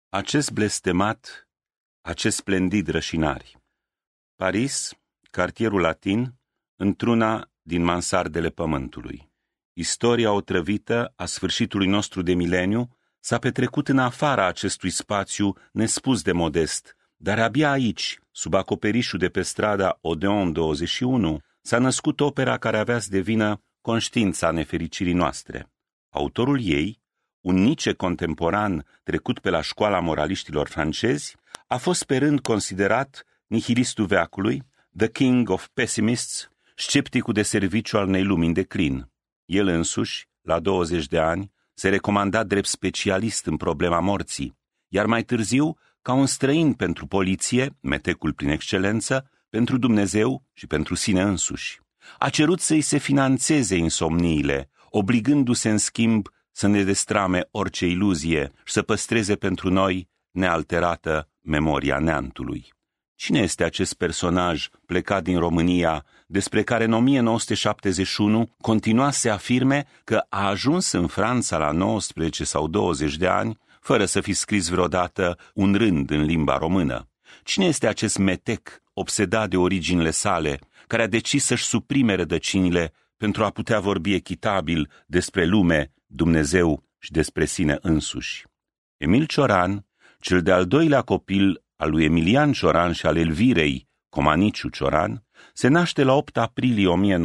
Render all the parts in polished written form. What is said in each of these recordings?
Acest blestemat, acest splendid rășinari. Paris, cartierul latin, într-una din mansardele pământului. Istoria otrăvită a sfârșitului nostru de mileniu s-a petrecut în afara acestui spațiu nespus de modest, dar abia aici, sub acoperișul de pe strada Odeon 21, s-a născut opera care avea să devină conștiința nefericirii noastre. Autorul ei, un Nietzsche contemporan trecut pe la școala moraliștilor francezi, a fost pe rând considerat nihilistul veacului, the king of pessimists, scepticul de serviciu al unei lumi în declin. El însuși, la 20 de ani, se recomanda drept specialist în problema morții, iar mai târziu, ca un străin pentru poliție, metecul prin excelență, pentru Dumnezeu și pentru sine însuși. A cerut să-i se finanțeze insomniile, obligându-se în schimb să ne destrame orice iluzie și să păstreze pentru noi nealterată memoria neantului. Cine este acest personaj plecat din România, despre care în 1971 continua să afirme că a ajuns în Franța la 19 sau 20 de ani, fără să fi scris vreodată un rând în limba română? Cine este acest metec, obsedat de originile sale, care a decis să-și suprime rădăcinile pentru a putea vorbi echitabil despre lume, Dumnezeu și despre sine însuși? Emil Cioran, cel de-al doilea copil al lui Emilian Cioran și al Elvirei Comaniciu Cioran, se naște la 8 aprilie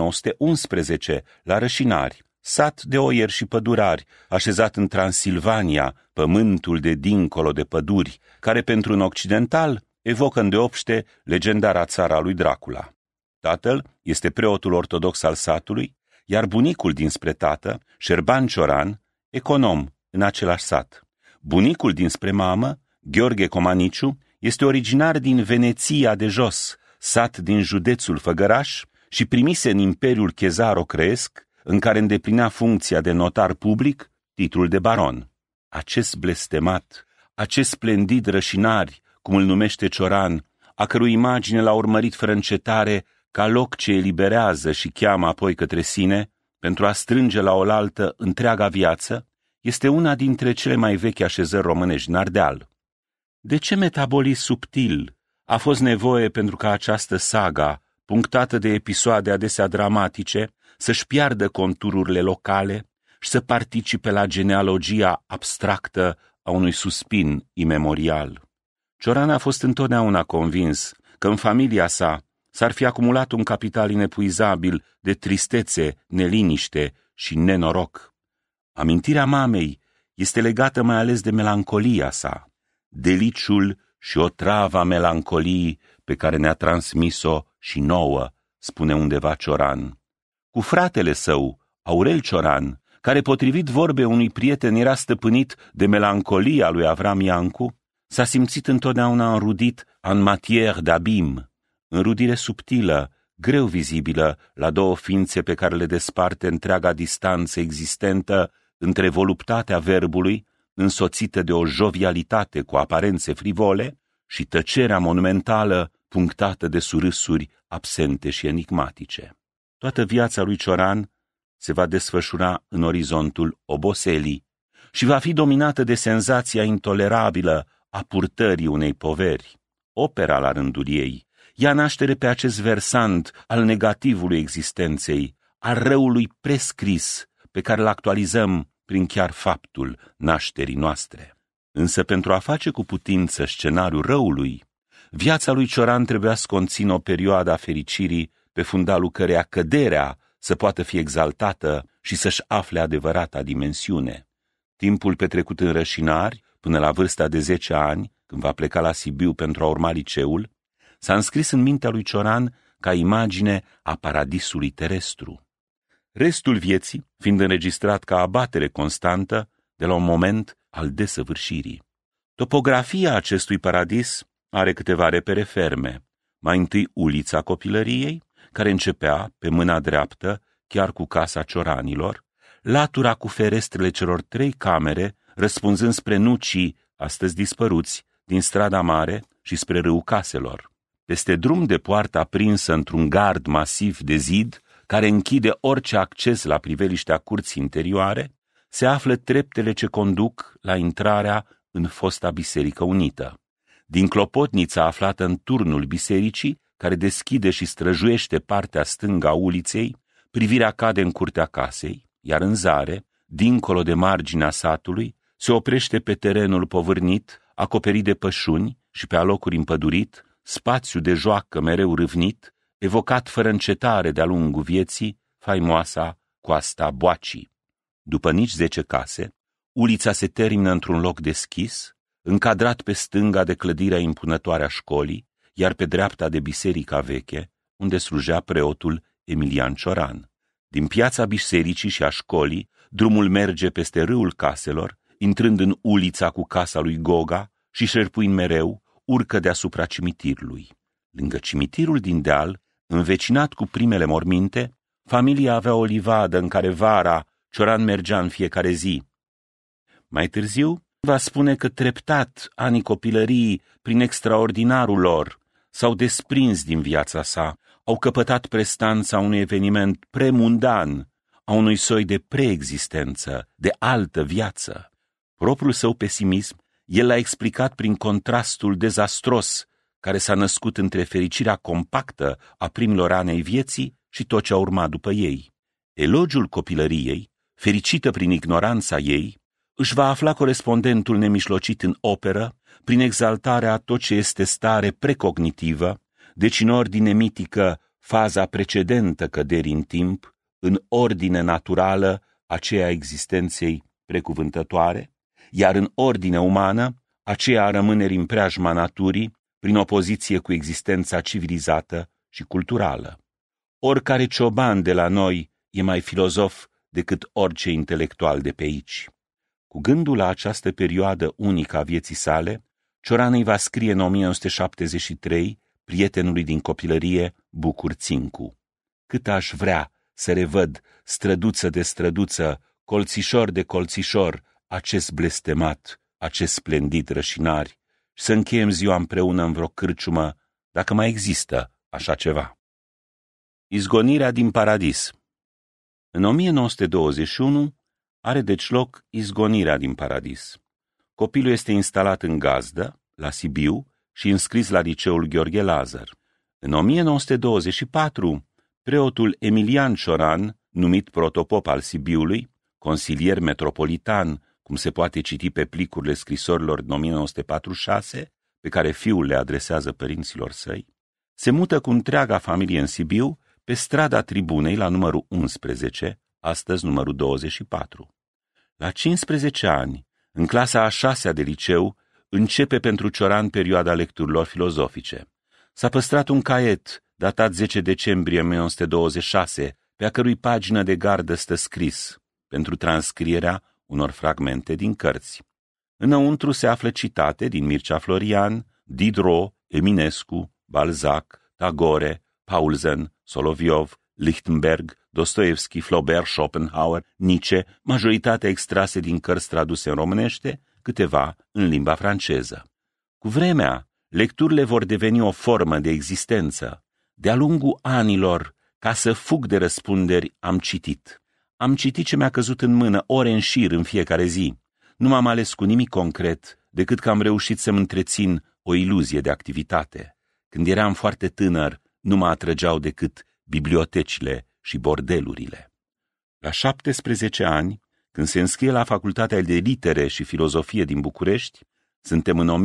1911 la Rășinari, sat de oieri și pădurari, așezat în Transilvania, pământul de dincolo de păduri, care pentru un occidental evocă îndeopște legendara țara lui Dracula. Tatăl este preotul ortodox al satului, iar bunicul dinspre tată, Șerban Cioran, econom în același sat. Bunicul dinspre mamă, Gheorghe Comaniciu, este originar din Veneția de Jos, sat din județul Făgăraș, și primise în Imperiul Chezaro-Crăiesc, în care îndeplinea funcția de notar public, titlul de baron. Acest blestemat, acest splendid rășinari, cum îl numește Cioran, a cărui imagine l-a urmărit fără încetare ca loc ce eliberează și cheamă apoi către sine, pentru a strânge la oaltă întreaga viață, este una dintre cele mai vechi așezări românești în Ardeal. De ce metabolism subtil a fost nevoie pentru ca această saga, punctată de episoade adesea dramatice, să-și piardă contururile locale și să participe la genealogia abstractă a unui suspin imemorial? Cioran a fost întotdeauna convins că în familia sa s-ar fi acumulat un capital inepuizabil de tristețe, neliniște și nenoroc. Amintirea mamei este legată mai ales de melancolia sa, deliciul și otrava melancoliei pe care ne-a transmis-o și nouă, spune undeva Cioran. Cu fratele său, Aurel Cioran, care potrivit vorbe unui prieten era stăpânit de melancolia lui Avram Iancu, s-a simțit întotdeauna înrudit en matière d'abîme, înrudire subtilă, greu vizibilă la două ființe pe care le desparte întreaga distanță existentă între voluptatea verbului, însoțită de o jovialitate cu aparențe frivole, și tăcerea monumentală punctată de surâsuri absente și enigmatice. Toată viața lui Cioran se va desfășura în orizontul oboselii și va fi dominată de senzația intolerabilă a purtării unei poveri. Opera, la rândul ei, ia naștere pe acest versant al negativului existenței, al răului prescris, pe care îl actualizăm prin chiar faptul nașterii noastre. Însă pentru a face cu putință scenariul răului, viața lui Cioran trebuia să conțină o perioadă a fericirii pe fundalul căreia căderea să poată fi exaltată și să-și afle adevărata dimensiune. Timpul petrecut în Rășinari, până la vârsta de 10 ani, când va pleca la Sibiu pentru a urma liceul, s-a înscris în mintea lui Cioran ca imagine a paradisului terestru. Restul vieții fiind înregistrat ca abatere constantă de la un moment al desăvârșirii. Topografia acestui paradis are câteva repere ferme. Mai întâi ulița copilăriei, care începea pe mâna dreaptă, chiar cu casa Cioranilor, latura cu ferestrele celor 3 camere, răspunzând spre nucii, astăzi dispăruți, din strada mare și spre râul Caselor. Peste drum de poartă aprinsă într-un gard masiv de zid, care închide orice acces la priveliștea curții interioare, se află treptele ce conduc la intrarea în fosta Biserică Unită. Din clopotnița aflată în turnul bisericii, care deschide și străjuiește partea stângă a uliței, privirea cade în curtea casei, iar în zare, dincolo de marginea satului, se oprește pe terenul povârnit, acoperit de pășuni și pe alocuri împădurit, spațiu de joacă mereu râvnit, evocat fără încetare de-a lungul vieții, faimoasa Coasta Boacii. După nici 10 case, ulița se termină într-un loc deschis, încadrat pe stânga de clădirea impunătoare a școlii, iar pe dreapta de biserica veche, unde slujea preotul Emilian Cioran. Din piața bisericii și a școlii, drumul merge peste râul caselor, intrând în ulița cu casa lui Goga și șerpuind mereu, urcă deasupra cimitirului. Lângă cimitirul din deal, învecinat cu primele morminte, familia avea o livadă în care vara Cioran mergea în fiecare zi. Mai târziu va spune că treptat anii copilării, prin extraordinarul lor, s-au desprins din viața sa, au căpătat prestanța unui eveniment premundan, a unui soi de preexistență, de altă viață. Propriul său pesimism el l-a explicat prin contrastul dezastros care s-a născut între fericirea compactă a primilor ani ai vieții și tot ce a urmat după ei. Elogiul copilăriei, fericită prin ignoranța ei, își va afla corespondentul nemișlocit în operă, prin exaltarea a tot ce este stare precognitivă, deci în ordine mitică faza precedentă căderii în timp, în ordine naturală aceea existenței precuvântătoare, iar în ordine umană aceea a rămânerii în preajma naturii, prin opoziție cu existența civilizată și culturală. Oricare cioban de la noi e mai filozof decât orice intelectual de pe aici. Cu gândul la această perioadă unică a vieții sale, Cioran îi va scrie în 1973 prietenului din copilărie, Bucur Țincu. Cât aș vrea să revăd, străduță de străduță, colțișor de colțișor, acest blestemat, acest splendid rășinari, și să încheiem ziua împreună în vreo cârciumă, dacă mai există așa ceva. Izgonirea din paradis. În 1921 are deci loc izgonirea din paradis. Copilul este instalat în gazdă, la Sibiu, și înscris la liceul Gheorghe Lazar. În 1924, preotul Emilian Cioran, numit protopop al Sibiului, consilier metropolitan, cum se poate citi pe plicurile scrisorilor din 1946, pe care fiul le adresează părinților săi, se mută cu întreaga familie în Sibiu, pe strada Tribunei, la numărul 11, astăzi numărul 24. La 15 ani, în clasa a 6-a de liceu, începe pentru Cioran perioada lecturilor filozofice. S-a păstrat un caiet, datat 10 decembrie 1926, pe a cărui pagină de gardă stă scris, pentru transcrierea unor fragmente din cărți. Înăuntru se află citate din Mircea Florian, Diderot, Eminescu, Balzac, Tagore, Paulsen, Soloviov, Lichtenberg, Dostoevski, Flaubert, Schopenhauer, Nietzsche, majoritatea extrase din cărți traduse în românește, câteva în limba franceză. Cu vremea, lecturile vor deveni o formă de existență. De-a lungul anilor, ca să fug de răspunderi, am citit. Am citit ce mi-a căzut în mână ore în șir în fiecare zi. Nu m-am ales cu nimic concret, decât că am reușit să-mi întrețin o iluzie de activitate. Când eram foarte tânăr, nu mă atrăgeau decât bibliotecile și bordelurile. La 17 ani, când se înscrie la Facultatea de Litere și Filozofie din București, suntem în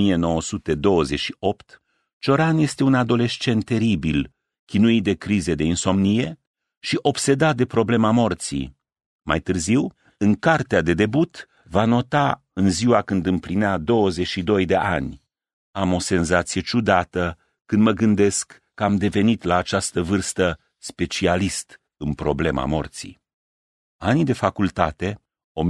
1928, Cioran este un adolescent teribil, chinuit de crize de insomnie și obsedat de problema morții. Mai târziu, în cartea de debut, va nota în ziua când împlinea 22 de ani: am o senzație ciudată când mă gândesc că am devenit la această vârstă specialist în problema morții. Anii de facultate,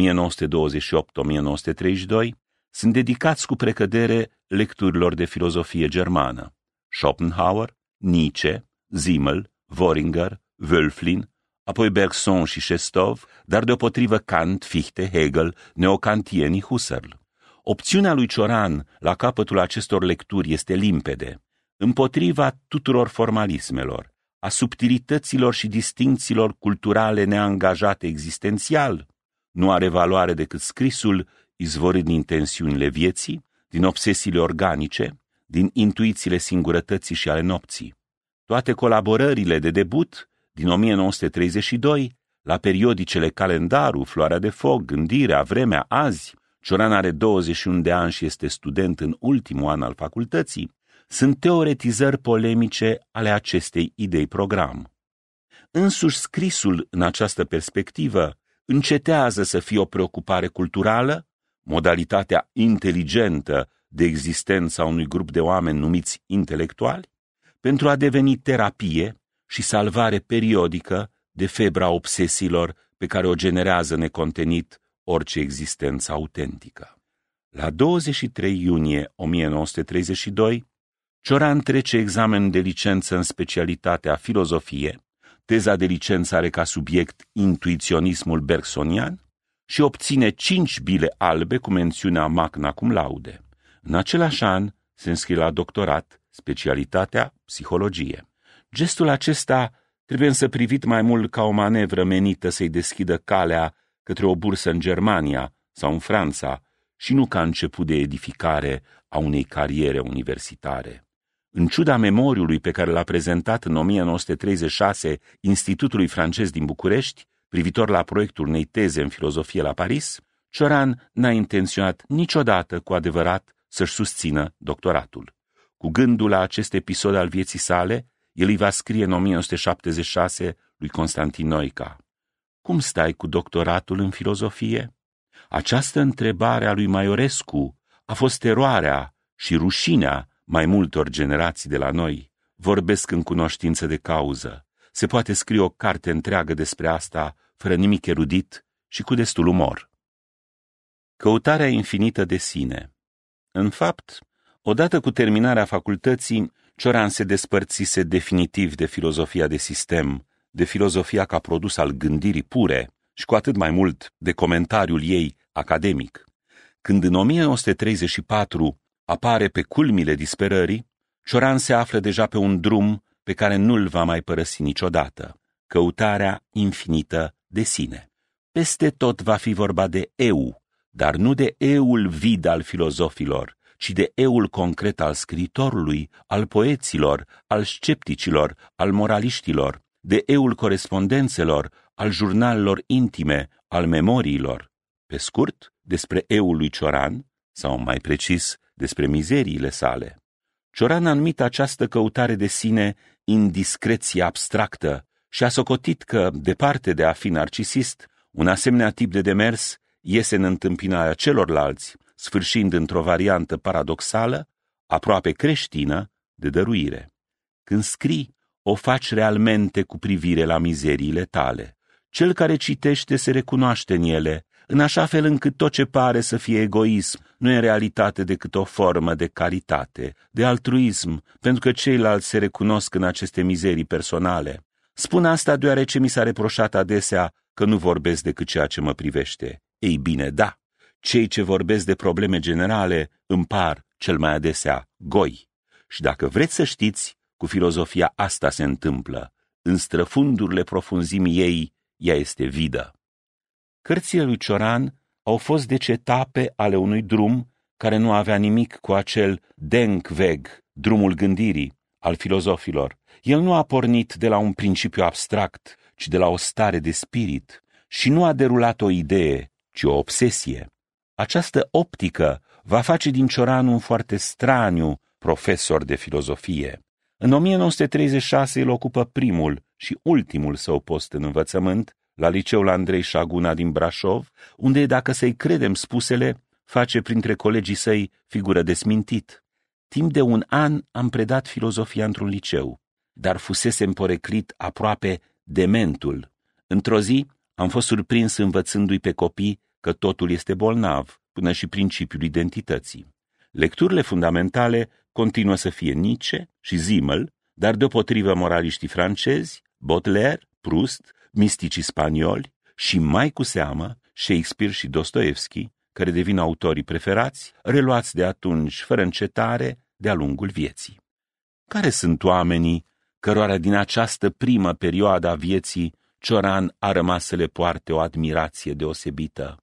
1928-1932, sunt dedicați cu precădere lecturilor de filozofie germană. Schopenhauer, Nietzsche, Simmel, Worringer, Wölfflin, apoi Bergson și Chestov, dar deopotrivă Kant, Fichte, Hegel, neocantienii, Husserl. Opțiunea lui Cioran la capătul acestor lecturi este limpede, împotriva tuturor formalismelor, a subtilităților și distincțiilor culturale neangajate existențial. Nu are valoare decât scrisul izvorând din tensiunile vieții, din obsesiile organice, din intuițiile singurătății și ale nopții. Toate colaborările de debut din 1932, la periodicele Calendarul, Floarea de Foc, Gândirea, Vremea, Azi, Cioran are 21 de ani și este student în ultimul an al facultății, sunt teoretizări polemice ale acestei idei program. Însuși scrisul în această perspectivă încetează să fie o preocupare culturală, modalitatea inteligentă de existența unui grup de oameni numiți intelectuali, pentru a deveni terapie și salvare periodică de febra obsesiilor pe care o generează necontenit orice existență autentică. La 23 iunie 1932, Cioran trece examenul de licență în specialitatea filozofie, teza de licență are ca subiect intuiționismul bergsonian și obține 5 bile albe cu mențiunea magna cum laude. În același an se înscrie la doctorat, specialitatea psihologie. Gestul acesta trebuie însă privit mai mult ca o manevră menită să-i deschidă calea către o bursă în Germania sau în Franța și nu ca început de edificare a unei cariere universitare. În ciuda memoriului pe care l-a prezentat în 1936 Institutului francez din București, privitor la proiectul unei teze în filozofie la Paris, Cioran n-a intenționat niciodată cu adevărat să-și susțină doctoratul. Cu gândul la acest episod al vieții sale, el îi va scrie în 1976 lui Constantin Noica: "Cum stai cu doctoratul în filozofie?" Această întrebare a lui Maiorescu a fost teroarea și rușinea mai multor generații de la noi. Vorbesc în cunoștință de cauză. Se poate scrie o carte întreagă despre asta, fără nimic erudit și cu destul umor. Căutarea infinită de sine. În fapt, odată cu terminarea facultății, Cioran se despărțise definitiv de filozofia de sistem, de filozofia ca produs al gândirii pure și cu atât mai mult de comentariul ei academic. Când în 1934 apare pe culmile disperării, Cioran se află deja pe un drum pe care nu-l va mai părăsi niciodată: căutarea infinită de sine. Peste tot va fi vorba de eu, dar nu de eul vid al filozofilor, ci de eul concret al scriitorului, al poeților, al scepticilor, al moraliștilor, de eul corespondențelor, al jurnalelor intime, al memoriilor. Pe scurt, despre eul lui Cioran, sau mai precis, despre mizeriile sale. Cioran a numit această căutare de sine indiscreție abstractă și a socotit că, departe de a fi narcisist, un asemenea tip de demers iese în întâmpinarea celorlalți, sfârșind într-o variantă paradoxală, aproape creștină, de dăruire. Când scrii, o faci realmente cu privire la mizeriile tale. Cel care citește se recunoaște în ele, în așa fel încât tot ce pare să fie egoism nu e în realitate decât o formă de caritate, de altruism, pentru că ceilalți se recunosc în aceste mizerii personale. Spun asta deoarece mi s-a reproșat adesea că nu vorbesc decât ceea ce mă privește. Ei bine, da, cei ce vorbesc de probleme generale îmi par cel mai adesea goi. Și dacă vreți să știți, cu filozofia asta se întâmplă. În străfundurile profunzimii ei, ea este vidă. Cărțile lui Cioran au fost deci etape ale unui drum care nu avea nimic cu acel Denkweg, drumul gândirii, al filozofilor. El nu a pornit de la un principiu abstract, ci de la o stare de spirit și nu a derulat o idee, ci o obsesie. Această optică va face din Cioran un foarte straniu profesor de filozofie. În 1936 el ocupă primul și ultimul său post în învățământ, la liceul Andrei Șaguna din Brașov, unde, dacă să-i credem spusele, face printre colegii săi figură de smintit. Timp de 1 an am predat filozofia într-un liceu, dar fusesem poreclit aproape dementul. Într-o zi am fost surprins învățându-i pe copii că totul este bolnav, până și principiul identității. Lecturile fundamentale continuă să fie Nietzsche și Simmel, dar deopotrivă moraliștii francezi, Baudelaire, Proust, misticii spanioli și, mai cu seamă, Shakespeare și Dostoevski, care devin autorii preferați, reluați de atunci fără încetare de-a lungul vieții. Care sunt oamenii cărora din această primă perioadă a vieții Cioran a rămas să le poarte o admirație deosebită?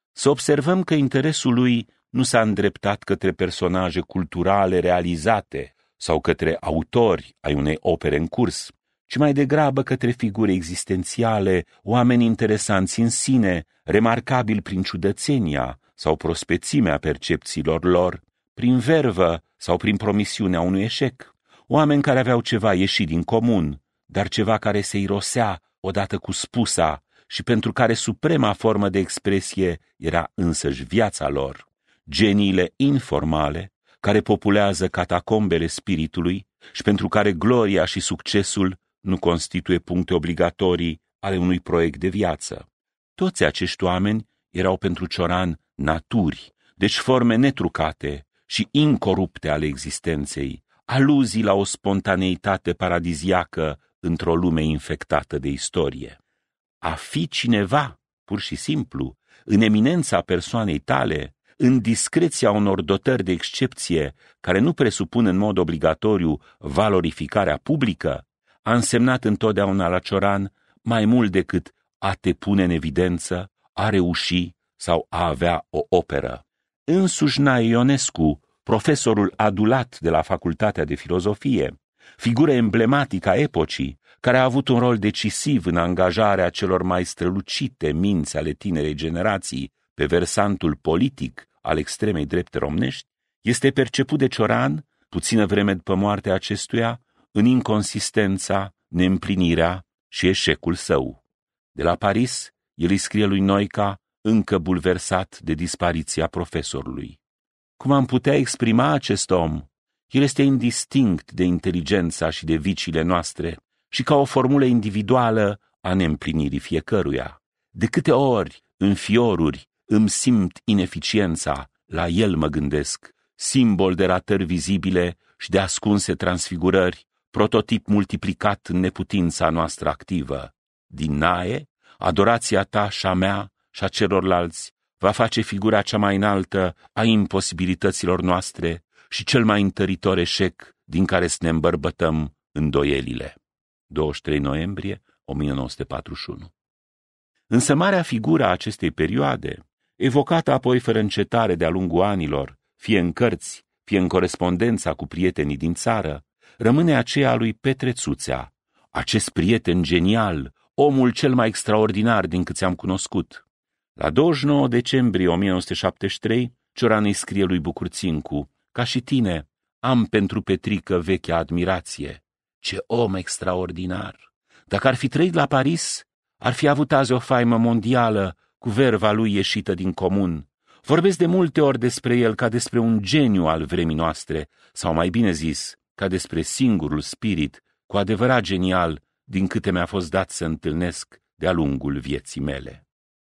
să observăm că interesul lui nu s-a îndreptat către personaje culturale realizate sau către autori ai unei opere în curs, ci mai degrabă către figuri existențiale, oameni interesanți în sine, remarcabili prin ciudățenia sau prospețimea percepțiilor lor, prin vervă sau prin promisiunea unui eșec, oameni care aveau ceva ieșit din comun, dar ceva care se irosea odată cu spusa și pentru care suprema formă de expresie era însăși viața lor, geniile informale, care populează catacombele spiritului și pentru care gloria și succesul nu constituie puncte obligatorii ale unui proiect de viață. Toți acești oameni erau pentru Cioran naturi, deci forme netrucate și incorupte ale existenței, aluzii la o spontaneitate paradiziacă într-o lume infectată de istorie. A fi cineva, pur și simplu, în eminența persoanei tale, în discreția unor dotări de excepție care nu presupun în mod obligatoriu valorificarea publică, a însemnat întotdeauna la Cioran mai mult decât a te pune în evidență, a reuși sau a avea o operă. Însuși Nae Ionescu, profesorul adulat de la Facultatea de Filozofie, figură emblematică a epocii, care a avut un rol decisiv în angajarea celor mai strălucite minți ale tinerei generații pe versantul politic al extremei drepte românești, este perceput de Cioran, puțină vreme după moartea acestuia, în inconsistența, neîmplinirea și eșecul său. De la Paris, el îi scrie lui Noica, încă bulversat de dispariția profesorului. Cum am putea exprima acest om? El este indistinct de inteligența și de viciile noastre și ca o formulă individuală a neîmplinirii fiecăruia. De câte ori, în fioruri, îmi simt ineficiența, la el mă gândesc, simbol de ratări vizibile și de ascunse transfigurări, prototip multiplicat în neputința noastră activă. Din Nae, adorația ta și a mea și a celorlalți va face figura cea mai înaltă a imposibilităților noastre și cel mai întăritor eșec din care să ne îmbărbătăm îndoielile. 23 noiembrie 1941. Însă marea figură a acestei perioade, evocată apoi fără încetare de-a lungul anilor, fie în cărți, fie în corespondența cu prietenii din țară, rămâne aceea a lui Petre Țuțea, acest prieten genial, omul cel mai extraordinar din câți am cunoscut. La 29 decembrie 1973, Cioran îi scrie lui Bucurțincu: ca și tine, am pentru Petrică vechea admirație. Ce om extraordinar! Dacă ar fi trăit la Paris, ar fi avut azi o faimă mondială cu verva lui ieșită din comun. Vorbesc de multe ori despre el ca despre un geniu al vremii noastre, sau mai bine zis, ca despre singurul spirit cu adevărat genial din câte mi-a fost dat să întâlnesc de-a lungul vieții mele.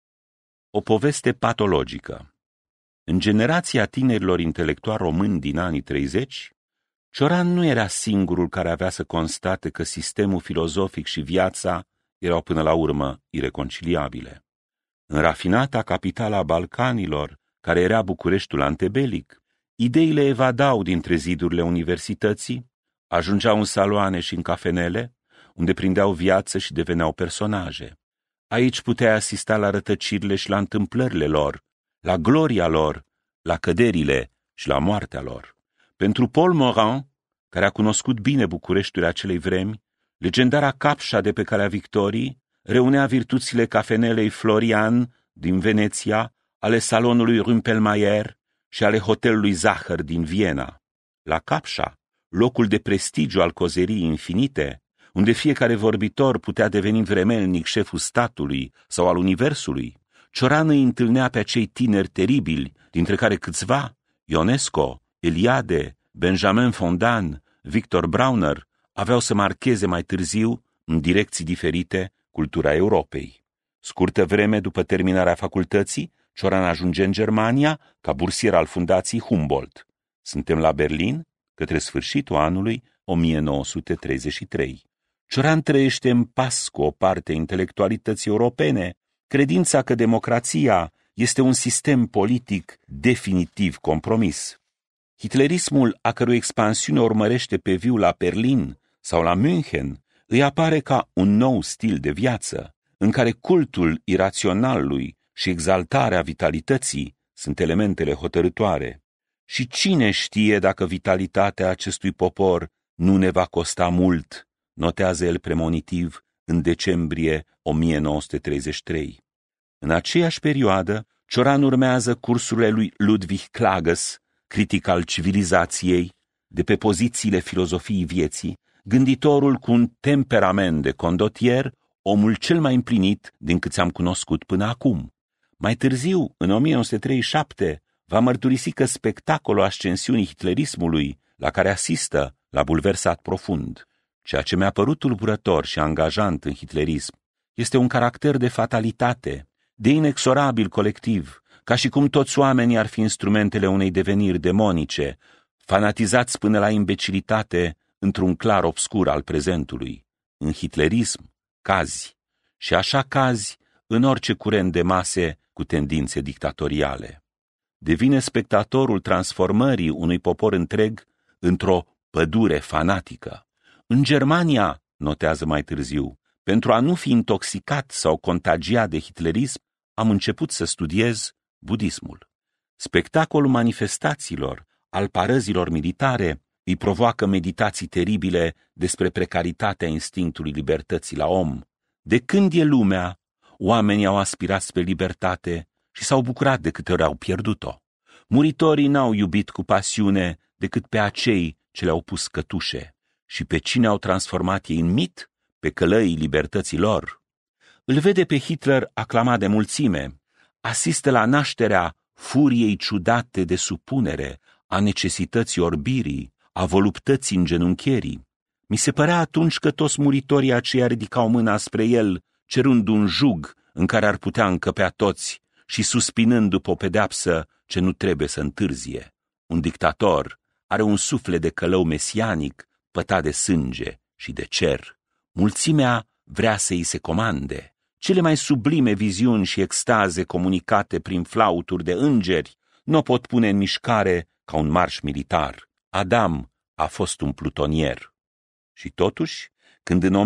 O poveste patologică. În generația tinerilor intelectuali români din anii 30, Cioran nu era singurul care avea să constate că sistemul filozofic și viața erau până la urmă ireconciliabile. În rafinata capitală a Balcanilor, care era Bucureștiul antebelic, ideile evadau dintre zidurile universității, ajungeau în saloane și în cafenele, unde prindeau viață și deveneau personaje. Aici puteai asista la rătăcirile și la întâmplările lor, la gloria lor, la căderile și la moartea lor. Pentru Paul Morand, care a cunoscut bine Bucureștiul acelei vremi, legendara capșa de pe Calea Victoriei reunea virtuțile cafenelei Florian din Veneția, ale salonului Rumpelmayer și ale hotelului Zahăr din Viena. La capșa, locul de prestigiu al cozeriei infinite, unde fiecare vorbitor putea deveni vremelnic șeful statului sau al universului, Cioran îi întâlnea pe acei tineri teribili, dintre care câțiva, Ionesco, Eliade, Benjamin Fondan, Victor Brauner, aveau să marcheze mai târziu, în direcții diferite, cultura Europei. Scurtă vreme după terminarea facultății, Cioran ajunge în Germania ca bursier al fundației Humboldt. Suntem la Berlin, către sfârșitul anului 1933. Cioran trăiește în pas cu o parte a intelectualității europene, credința că democrația este un sistem politic definitiv compromis. Hitlerismul, a cărui expansiune urmărește pe viu la Berlin sau la München, îi apare ca un nou stil de viață, în care cultul iraționalului și exaltarea vitalității sunt elementele hotărâtoare. Și cine știe dacă vitalitatea acestui popor nu ne va costa mult, notează el premonitiv în decembrie 1933. În aceeași perioadă, Cioran urmează cursurile lui Ludwig Klages, critic al civilizației, de pe pozițiile filozofiei vieții, gânditorul cu un temperament de condotier, omul cel mai împlinit din câți am cunoscut până acum. Mai târziu, în 1937, va mărturisi că spectacolul ascensiunii hitlerismului, la care asistă, l-a bulversat profund. Ceea ce mi-a părut tulburător și angajant în hitlerism este un caracter de fatalitate, de inexorabil colectiv, ca și cum toți oamenii ar fi instrumentele unei deveniri demonice, fanatizați până la imbecilitate într-un clar obscur al prezentului. În hitlerism cazi, și așa cazi în orice curent de mase cu tendințe dictatoriale. Devine spectatorul transformării unui popor întreg într-o pădure fanatică. În Germania, notează mai târziu, pentru a nu fi intoxicat sau contagiat de hitlerism, am început să studiez budismul. Spectacolul manifestațiilor, al parăzilor militare, îi provoacă meditații teribile despre precaritatea instinctului libertății la om. De când e lumea, oamenii au aspirat spre libertate și s-au bucurat de câte ori au pierdut-o. Muritorii n-au iubit cu pasiune decât pe acei ce le-au pus cătușe și pe cine au transformat ei în mit, pe călăii libertății lor. Îl vede pe Hitler aclamat de mulțime, asistă la nașterea furiei ciudate de supunere, a necesității orbirii, a voluptății îngenuncherii. Mi se părea atunci că toți muritorii aceia ridicau mâna spre el, cerând un jug în care ar putea încăpea toți și suspinând după o pedeapsă ce nu trebuie să întârzie. Un dictator are un suflet de călău mesianic, pătat de sânge și de cer. Mulțimea vrea să îi se comande. Cele mai sublime viziuni și extaze comunicate prin flauturi de îngeri nu pot pune în mișcare ca un marș militar. Adam a fost un plutonier. Și totuși, când în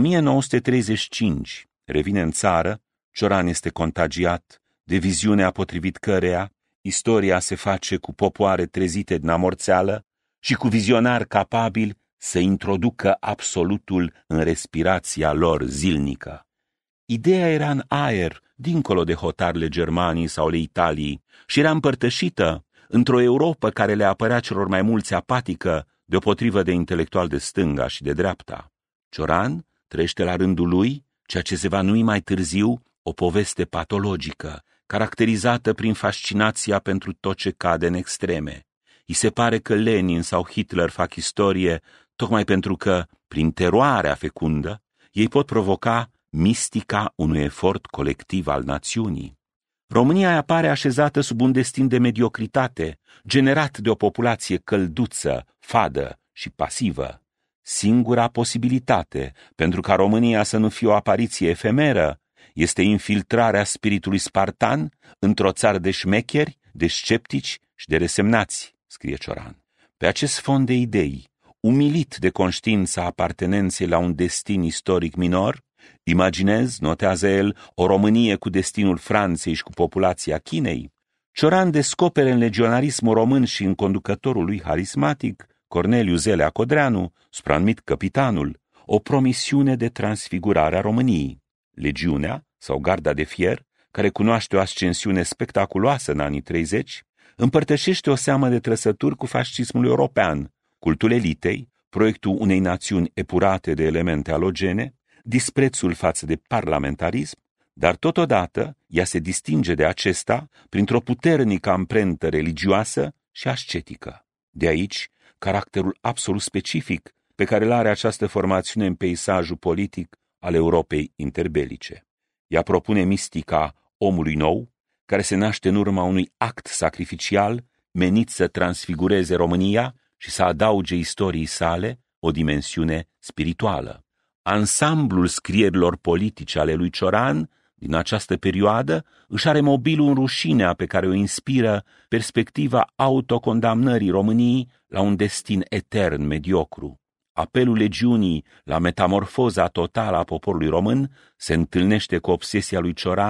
1935 revine în țară, Cioran este contagiat de viziunea potrivit căreia istoria se face cu popoare trezite din amorțeală și cu vizionari capabili să introducă absolutul în respirația lor zilnică. Ideea era în aer, dincolo de hotarele Germanii sau ale Italiei, și era împărtășită într-o Europă care le apărea celor mai mulți apatică, deopotrivă de intelectual de stânga și de dreapta. Cioran trăiește la rândul lui ceea ce se va numi mai târziu o poveste patologică, caracterizată prin fascinația pentru tot ce cade în extreme. I se pare că Lenin sau Hitler fac istorie tocmai pentru că, prin teroarea fecundă, ei pot provoca mistica unui efort colectiv al națiunii. România apare așezată sub un destin de mediocritate, generat de o populație călduță, fadă și pasivă. Singura posibilitate pentru ca România să nu fie o apariție efemeră este infiltrarea spiritului spartan într-o țară de șmecheri, de sceptici și de resemnați, scrie Cioran. Pe acest fond de idei, umilit de conștiința apartenenței la un destin istoric minor, imaginez, notează el, o Românie cu destinul Franței și cu populația Chinei. Cioran descopere în legionarismul român și în conducătorul lui harismatic, Corneliu Zelea Codreanu, supranumit Căpitanul, o promisiune de transfigurare a României. Legiunea, sau Garda de Fier, care cunoaște o ascensiune spectaculoasă în anii 30, împărtășește o seamă de trăsături cu fascismul european, cultul elitei, proiectul unei națiuni epurate de elemente alogene, disprețul față de parlamentarism, dar totodată ea se distinge de acesta printr-o puternică amprentă religioasă și ascetică. De aici, caracterul absolut specific pe care îl are această formațiune în peisajul politic al Europei interbelice. Ea propune mistica omului nou, care se naște în urma unui act sacrificial menit să transfigureze România și să adauge istoriei sale o dimensiune spirituală. Ansamblul scrierilor politice ale lui Cioran din această perioadă își are mobilul în rușinea pe care o inspiră perspectiva autocondamnării României la un destin etern mediocru. Apelul legiunii la metamorfoza totală a poporului român se întâlnește cu obsesia lui Cioran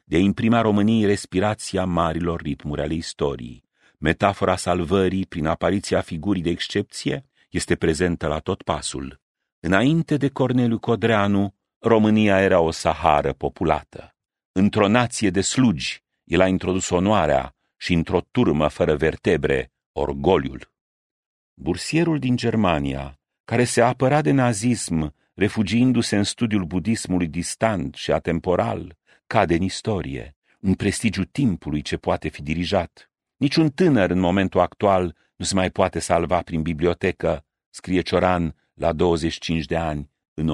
de a imprima României respirația marilor ritmuri ale istoriei. Metafora salvării, prin apariția figurii de excepție, este prezentă la tot pasul. Înainte de Corneliu Codreanu, România era o Sahară populată. Într-o nație de slugi, el a introdus onoarea și într-o turmă fără vertebre, orgoliul. Bursierul din Germania, care se apăra de nazism, refugiindu-se în studiul budismului distant și atemporal, cade în istorie, în prestigiul timpului ce poate fi dirijat. Niciun tânăr în momentul actual nu se mai poate salva prin bibliotecă, scrie Cioran la 25 de ani, în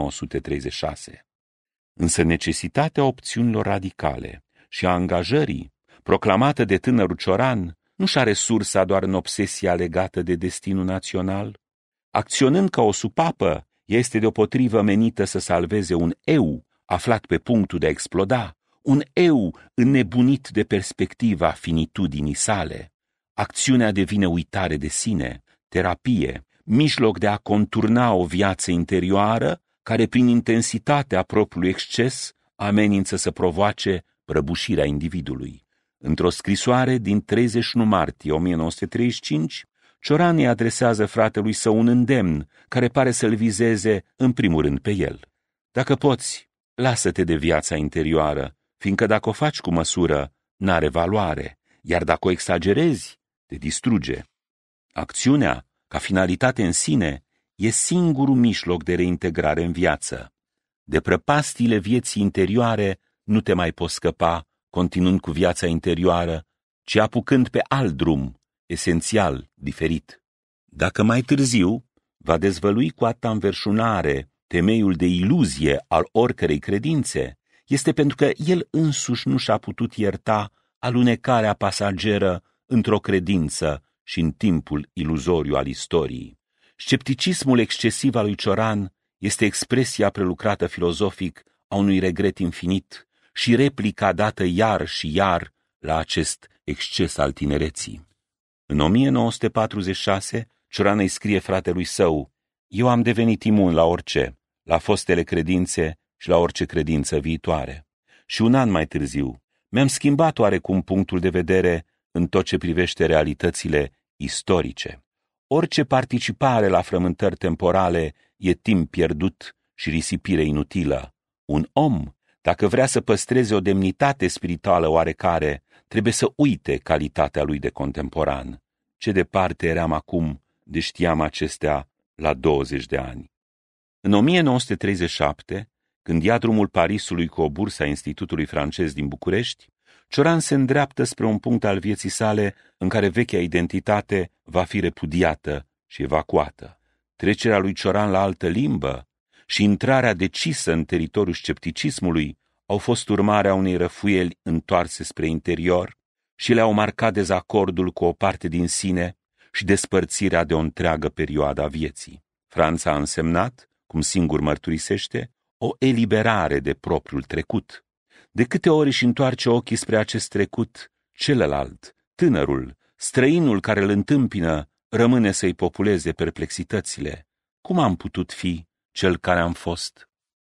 1936. Însă necesitatea opțiunilor radicale și a angajării, proclamată de tânărul Cioran, nu și are sursa doar în obsesia legată de destinul național. Acționând ca o supapă, ea este deopotrivă menită să salveze un eu aflat pe punctul de a exploda, un eu înnebunit de perspectiva finitudinii sale. Acțiunea devine uitare de sine, terapie, mijloc de a conturna o viață interioară care prin intensitatea propriului exces amenință să provoace prăbușirea individului. Într-o scrisoare din 31 martie 1935, Cioran îi adresează fratelui său un îndemn care pare să-l vizeze în primul rând pe el. Dacă poți, lasă-te de viața interioară, fiindcă dacă o faci cu măsură, n-are valoare, iar dacă o exagerezi, te distruge. Acțiunea, ca finalitate în sine, e singurul mijloc de reintegrare în viață. De prăpastiile vieții interioare nu te mai poți scăpa continuând cu viața interioară, ci apucând pe alt drum, esențial diferit. Dacă mai târziu va dezvălui cu atâta înverșunare temeiul de iluzie al oricărei credințe, este pentru că el însuși nu și-a putut ierta alunecarea pasageră într-o credință și în timpul iluzoriu al istoriei. Scepticismul excesiv al lui Cioran este expresia prelucrată filozofic a unui regret infinit și replica dată iar și iar la acest exces al tinereții. În 1946, Cioran îi scrie fratelui său: eu am devenit imun la orice, la fostele credințe și la orice credință viitoare. Și un an mai târziu, mi-am schimbat oarecum punctul de vedere în tot ce privește realitățile istorice. Orice participare la frământări temporale e timp pierdut și risipire inutilă. Un om, dacă vrea să păstreze o demnitate spirituală oarecare, trebuie să uite calitatea lui de contemporan. Ce departe eram acum de știam acestea la 20 de ani. În 1937, când ia drumul Parisului cu o bursă a Institutului francez din București, Cioran se îndreaptă spre un punct al vieții sale în care vechea identitate va fi repudiată și evacuată. Trecerea lui Cioran la altă limbă și intrarea decisă în teritoriul scepticismului au fost urmarea unei răfuieli întoarse spre interior și le-au marcat dezacordul cu o parte din sine și despărțirea de o întreagă perioadă a vieții. Franța a însemnat, cum singur mărturisește, o eliberare de propriul trecut. De câte ori își întoarce ochii spre acest trecut, celălalt, tânărul, străinul care îl întâmpină, rămâne să-i populeze perplexitățile. Cum am putut fi cel care am fost?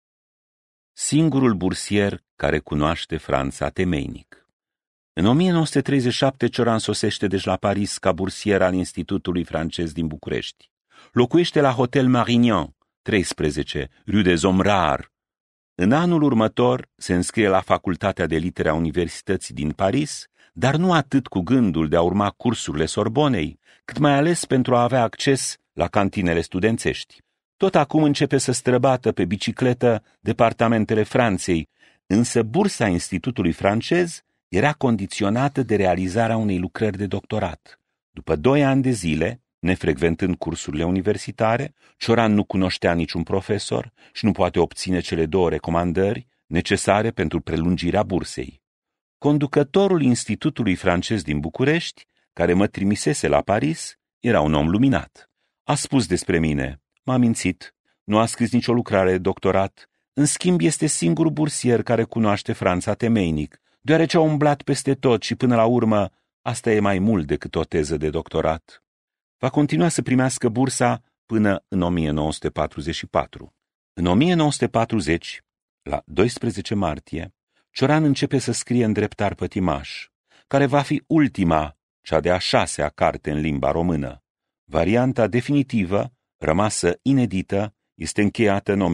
Singurul bursier care cunoaște Franța temeinic. În 1937 Cioran sosește deci la Paris ca bursier al Institutului francez din București. Locuiește la Hotel Marignan, 13, Rue des Hommes Rares. În anul următor se înscrie la Facultatea de Litere a Universității din Paris, dar nu atât cu gândul de a urma cursurile Sorbonei, cât mai ales pentru a avea acces la cantinele studențești. Tot acum începe să străbată pe bicicletă departamentele Franței, însă bursa Institutului francez era condiționată de realizarea unei lucrări de doctorat. După 2 ani de zile, nefrecventând cursurile universitare, Cioran nu cunoștea niciun profesor și nu poate obține cele 2 recomandări necesare pentru prelungirea bursei. Conducătorul Institutului francez din București, care mă trimisese la Paris, era un om luminat. A spus despre mine: m-a mințit, nu a scris nicio lucrare de doctorat, în schimb este singurul bursier care cunoaște Franța temeinic, deoarece a umblat peste tot și până la urmă asta e mai mult decât o teză de doctorat. Va continua să primească bursa până în 1944. În 1940, la 12 martie, Cioran începe să scrie în dreptar pătimaș, care va fi ultima, cea de-a 6-a carte în limba română. Varianta definitivă, rămasă inedită, este încheiată în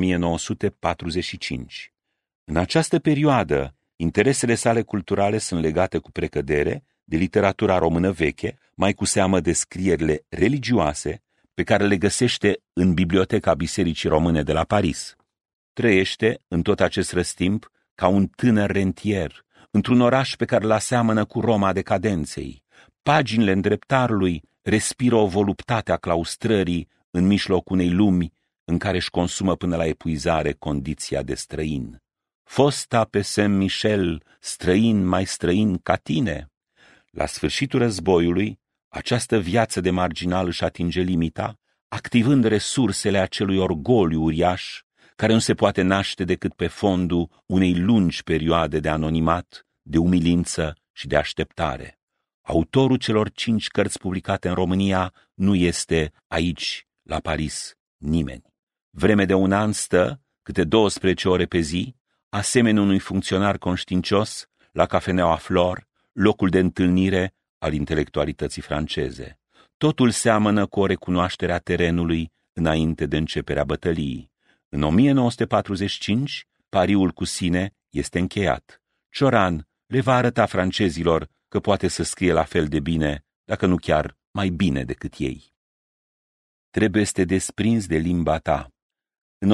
1945. În această perioadă, interesele sale culturale sunt legate cu precădere de literatura română veche, mai cu seamă de scrierile religioase, pe care le găsește în Biblioteca Bisericii Române de la Paris. Trăiește, în tot acest răstimp, ca un tânăr rentier, într-un oraș pe care îl aseamănă cu Roma decadenței. Paginile îndreptarului respiră o voluptate a claustrării în mijlocul unei lumi în care își consumă până la epuizare condiția de străin. Fosta pe Saint-Michel, străin mai străin ca tine. La sfârșitul războiului, această viață de marginal își atinge limita, activând resursele acelui orgoliu uriaș, care nu se poate naște decât pe fondul unei lungi perioade de anonimat, de umilință și de așteptare. Autorul celor 5 cărți publicate în România nu este aici, la Paris, nimeni. Vreme de un an stă, câte 12 ore pe zi, asemenea unui funcționar conștiincios, la cafeneaua Flor, locul de întâlnire al intelectualității franceze. Totul seamănă cu o recunoaștere a terenului înainte de începerea bătăliei. În 1945, pariul cu sine este încheiat. Cioran le va arăta francezilor că poate să scrie la fel de bine, dacă nu chiar mai bine decât ei. Trebuie să te desprinzi de limba ta. În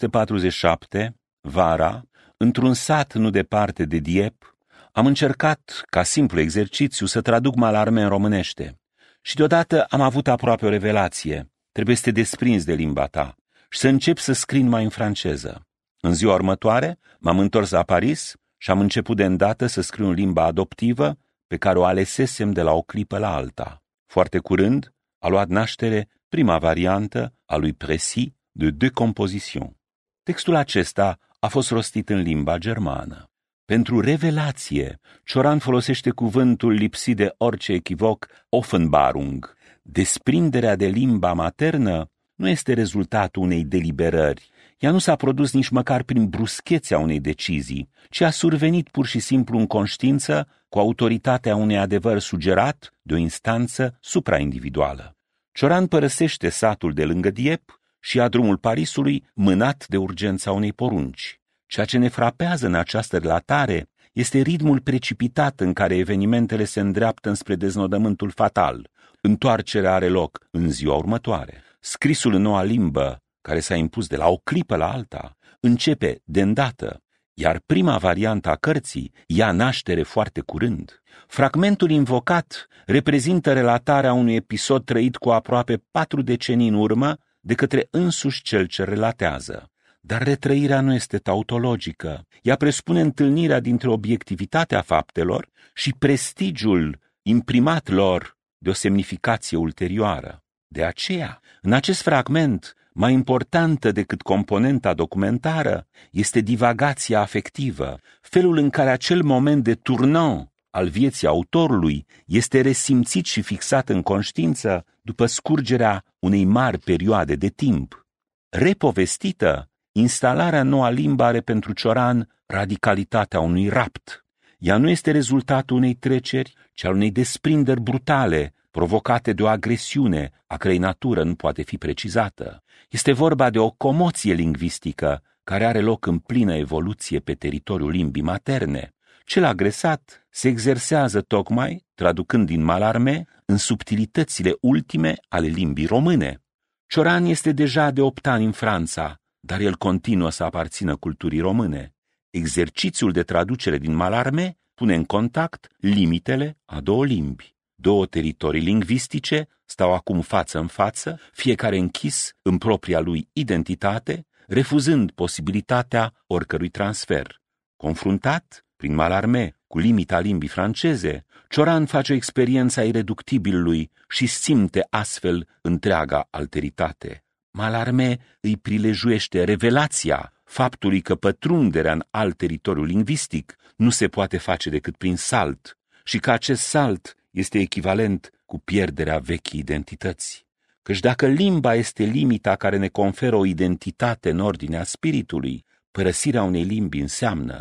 1947, vara, într-un sat nu departe de Dieppe, am încercat, ca simplu exercițiu, să traduc Mallarmé în românește. Și deodată am avut aproape o revelație. Trebuie să te desprinzi de limba ta și să începi să scrii numai în franceză. În ziua următoare m-am întors la Paris și am început de îndată să scriu în limba adoptivă pe care o alesesem de la o clipă la alta. Foarte curând a luat naștere prima variantă a lui Précy de Decomposition. Textul acesta a fost rostit în limba germană. Pentru revelație, Cioran folosește cuvântul lipsit de orice echivoc, Offenbarung. Desprinderea de limba maternă nu este rezultatul unei deliberări. Ea nu s-a produs nici măcar prin bruschețea unei decizii, ci a survenit pur și simplu în conștiință cu autoritatea unui adevăr sugerat de o instanță supraindividuală. Cioran părăsește satul de lângă Dieppe și ia drumul Parisului mânat de urgența unei porunci. Ceea ce ne frapează în această relatare este ritmul precipitat în care evenimentele se îndreaptă înspre deznodământul fatal. Întoarcerea are loc în ziua următoare. Scrisul în noua limbă, care s-a impus de la o clipă la alta, începe de îndată, iar prima variantă a cărții ia naștere foarte curând. Fragmentul invocat reprezintă relatarea unui episod trăit cu aproape 4 decenii în urmă de către însuși cel ce relatează. Dar retrăirea nu este tautologică. Ea presupune întâlnirea dintre obiectivitatea faptelor și prestigiul imprimat lor de o semnificație ulterioară. De aceea, în acest fragment, mai importantă decât componenta documentară, este divagația afectivă, felul în care acel moment de turnant al vieții autorului este resimțit și fixat în conștiință după scurgerea unei mari perioade de timp. Repovestită, instalarea în noua limbă are pentru Cioran radicalitatea unui rapt. Ea nu este rezultatul unei treceri, ci al unei desprinderi brutale, provocate de o agresiune, a cărei natură nu poate fi precizată. Este vorba de o comoție lingvistică care are loc în plină evoluție pe teritoriul limbii materne. Cel agresat se exersează tocmai, traducând din Mallarmé, în subtilitățile ultime ale limbii române. Cioran este deja de 8 ani în Franța, dar el continuă să aparțină culturii române. Exercițiul de traducere din Mallarmé pune în contact limitele a 2 limbi. 2 teritorii lingvistice stau acum față în față, fiecare închis în propria lui identitate, refuzând posibilitatea oricărui transfer. Confruntat, prin Mallarmé, cu limita limbii franceze, Cioran face o experiență a ireductibilului și simte astfel întreaga alteritate. Mallarmé îi prilejuiește revelația faptului că pătrunderea în alt teritoriu lingvistic nu se poate face decât prin salt și că acest salt este echivalent cu pierderea vechii identități. Căci dacă limba este limita care ne conferă o identitate în ordinea spiritului, părăsirea unei limbi înseamnă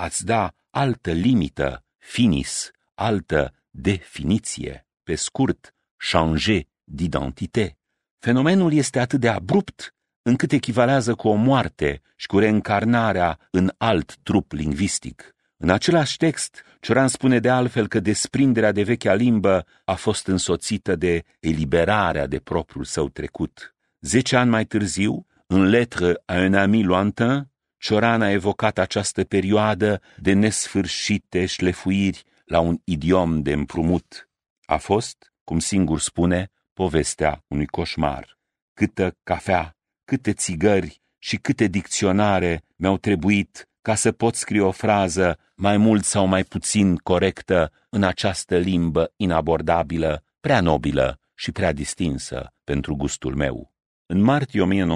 ați da altă limită, finis, altă definiție, pe scurt, changer d'identité. Fenomenul este atât de abrupt încât echivalează cu o moarte și cu reîncarnarea în alt trup lingvistic. În același text, Cioran spune de altfel că desprinderea de vechea limbă a fost însoțită de eliberarea de propriul său trecut. 10 ani mai târziu, în Lettre à un ami lointain, Cioran a evocat această perioadă de nesfârșite șlefuiri la un idiom de împrumut. A fost, cum singur spune, povestea unui coșmar. Câtă cafea, câte țigări și câte dicționare mi-au trebuit ca să pot scrie o frază mai mult sau mai puțin corectă în această limbă inabordabilă, prea nobilă și prea distinsă pentru gustul meu. În martie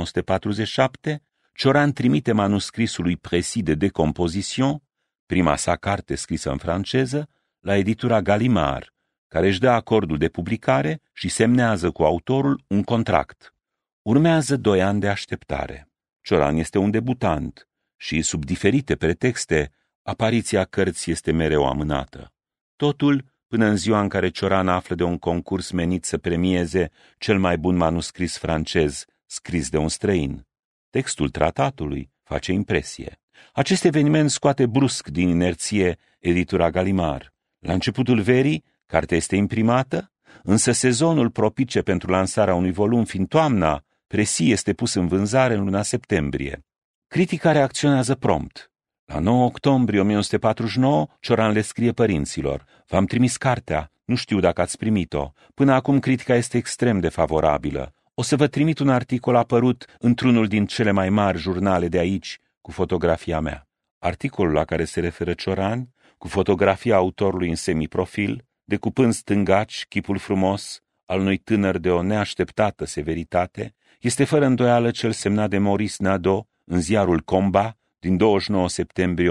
1947, Cioran trimite manuscrisul lui Précis de décomposition, prima sa carte scrisă în franceză, la editura Gallimard, care își dă acordul de publicare și semnează cu autorul un contract. Urmează 2 ani de așteptare. Cioran este un debutant și, sub diferite pretexte, apariția cărții este mereu amânată. Totul până în ziua în care Cioran află de un concurs menit să premieze cel mai bun manuscris francez scris de un străin. Textul tratatului face impresie. Acest eveniment scoate brusc din inerție editura Gallimard. La începutul verii, cartea este imprimată, însă sezonul propice pentru lansarea unui volum fiind toamna, Précis este pus în vânzare în luna septembrie. Critica reacționează prompt. La 9 octombrie 1949, Cioran le scrie părinților: v-am trimis cartea, nu știu dacă ați primit-o. Până acum critica este extrem de favorabilă. O să vă trimit un articol apărut într-unul din cele mai mari jurnale de aici, cu fotografia mea. Articolul la care se referă Cioran, cu fotografia autorului în semiprofil, decupând stângaci chipul frumos al unui tânăr de o neașteptată severitate, este fără îndoială cel semnat de Maurice Nadeau în ziarul Combat din 29 septembrie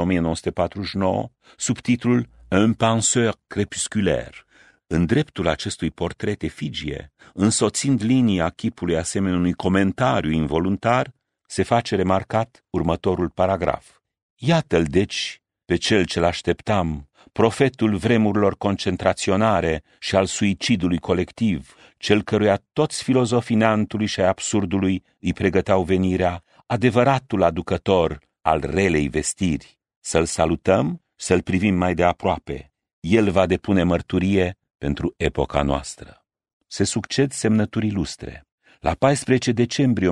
1949, sub titlul Un penseur crépusculaire. În dreptul acestui portret efigie, însoțind linia chipului asemenea unui comentariu involuntar, se face remarcat următorul paragraf. Iată-l, deci, pe cel ce-l așteptam, profetul vremurilor concentraționare și al suicidului colectiv, cel căruia toți filozofii neantului și ai absurdului îi pregăteau venirea, adevăratul aducător al relei vestiri. Să-l salutăm, să-l privim mai de aproape. El va depune mărturie pentru epoca noastră. Se succed semnături ilustre. La 14 decembrie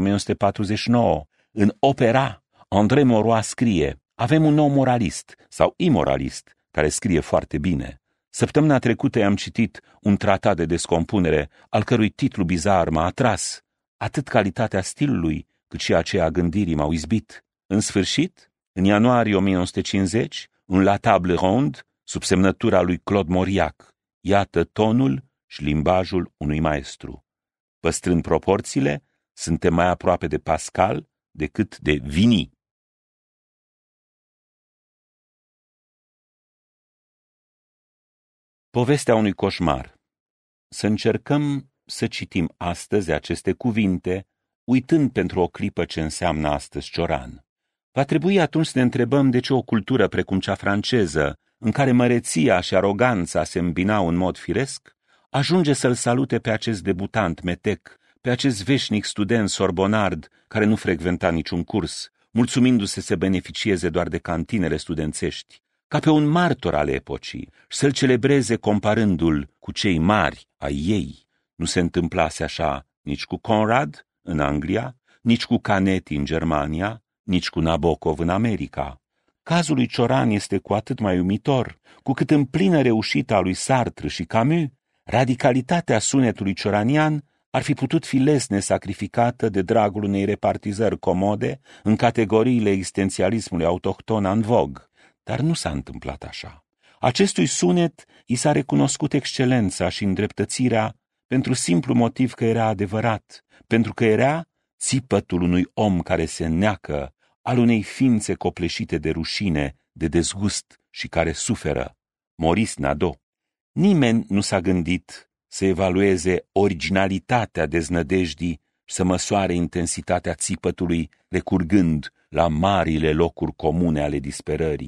1949, în Opera, André Maurois scrie: avem un nou moralist sau imoralist care scrie foarte bine. Săptămâna trecută i-am citit un tratat de descompunere, al cărui titlu bizar m-a atras. Atât calitatea stilului, cât și aceea a gândirii m-au izbit. În sfârșit, în ianuarie 1950, în La Table Ronde, sub semnătura lui Claude Mauriac, iată tonul și limbajul unui maestru. Păstrând proporțiile, suntem mai aproape de Pascal decât de Vigny. Povestea unui coșmar. Să încercăm să citim astăzi aceste cuvinte, uitând pentru o clipă ce înseamnă astăzi Cioran. Va trebui atunci să ne întrebăm de ce o cultură precum cea franceză, în care măreția și aroganța se îmbinau în mod firesc, ajunge să-l salute pe acest debutant metec, pe acest veșnic student sorbonard care nu frecventa niciun curs, mulțumindu-se să beneficieze doar de cantinele studențești, ca pe un martor al epocii, și să-l celebreze comparându-l cu cei mari ai ei. Nu se întâmplase așa nici cu Conrad în Anglia, nici cu Canetti în Germania, nici cu Nabokov în America. Cazul lui Cioran este cu atât mai uimitor, cu cât în plină reușită a lui Sartre și Camus, radicalitatea sunetului cioranian ar fi putut fi lesne sacrificată de dragul unei repartizări comode în categoriile existențialismului autohton în vog, dar nu s-a întâmplat așa. Acestui sunet i s-a recunoscut excelența și îndreptățirea pentru simplu motiv că era adevărat, pentru că era țipătul unui om care se neacă, al unei ființe copleșite de rușine, de dezgust și care suferă. Maurice Nadeau. Nimeni nu s-a gândit să evalueze originalitatea deznădejdii și să măsoare intensitatea țipătului recurgând la marile locuri comune ale disperării.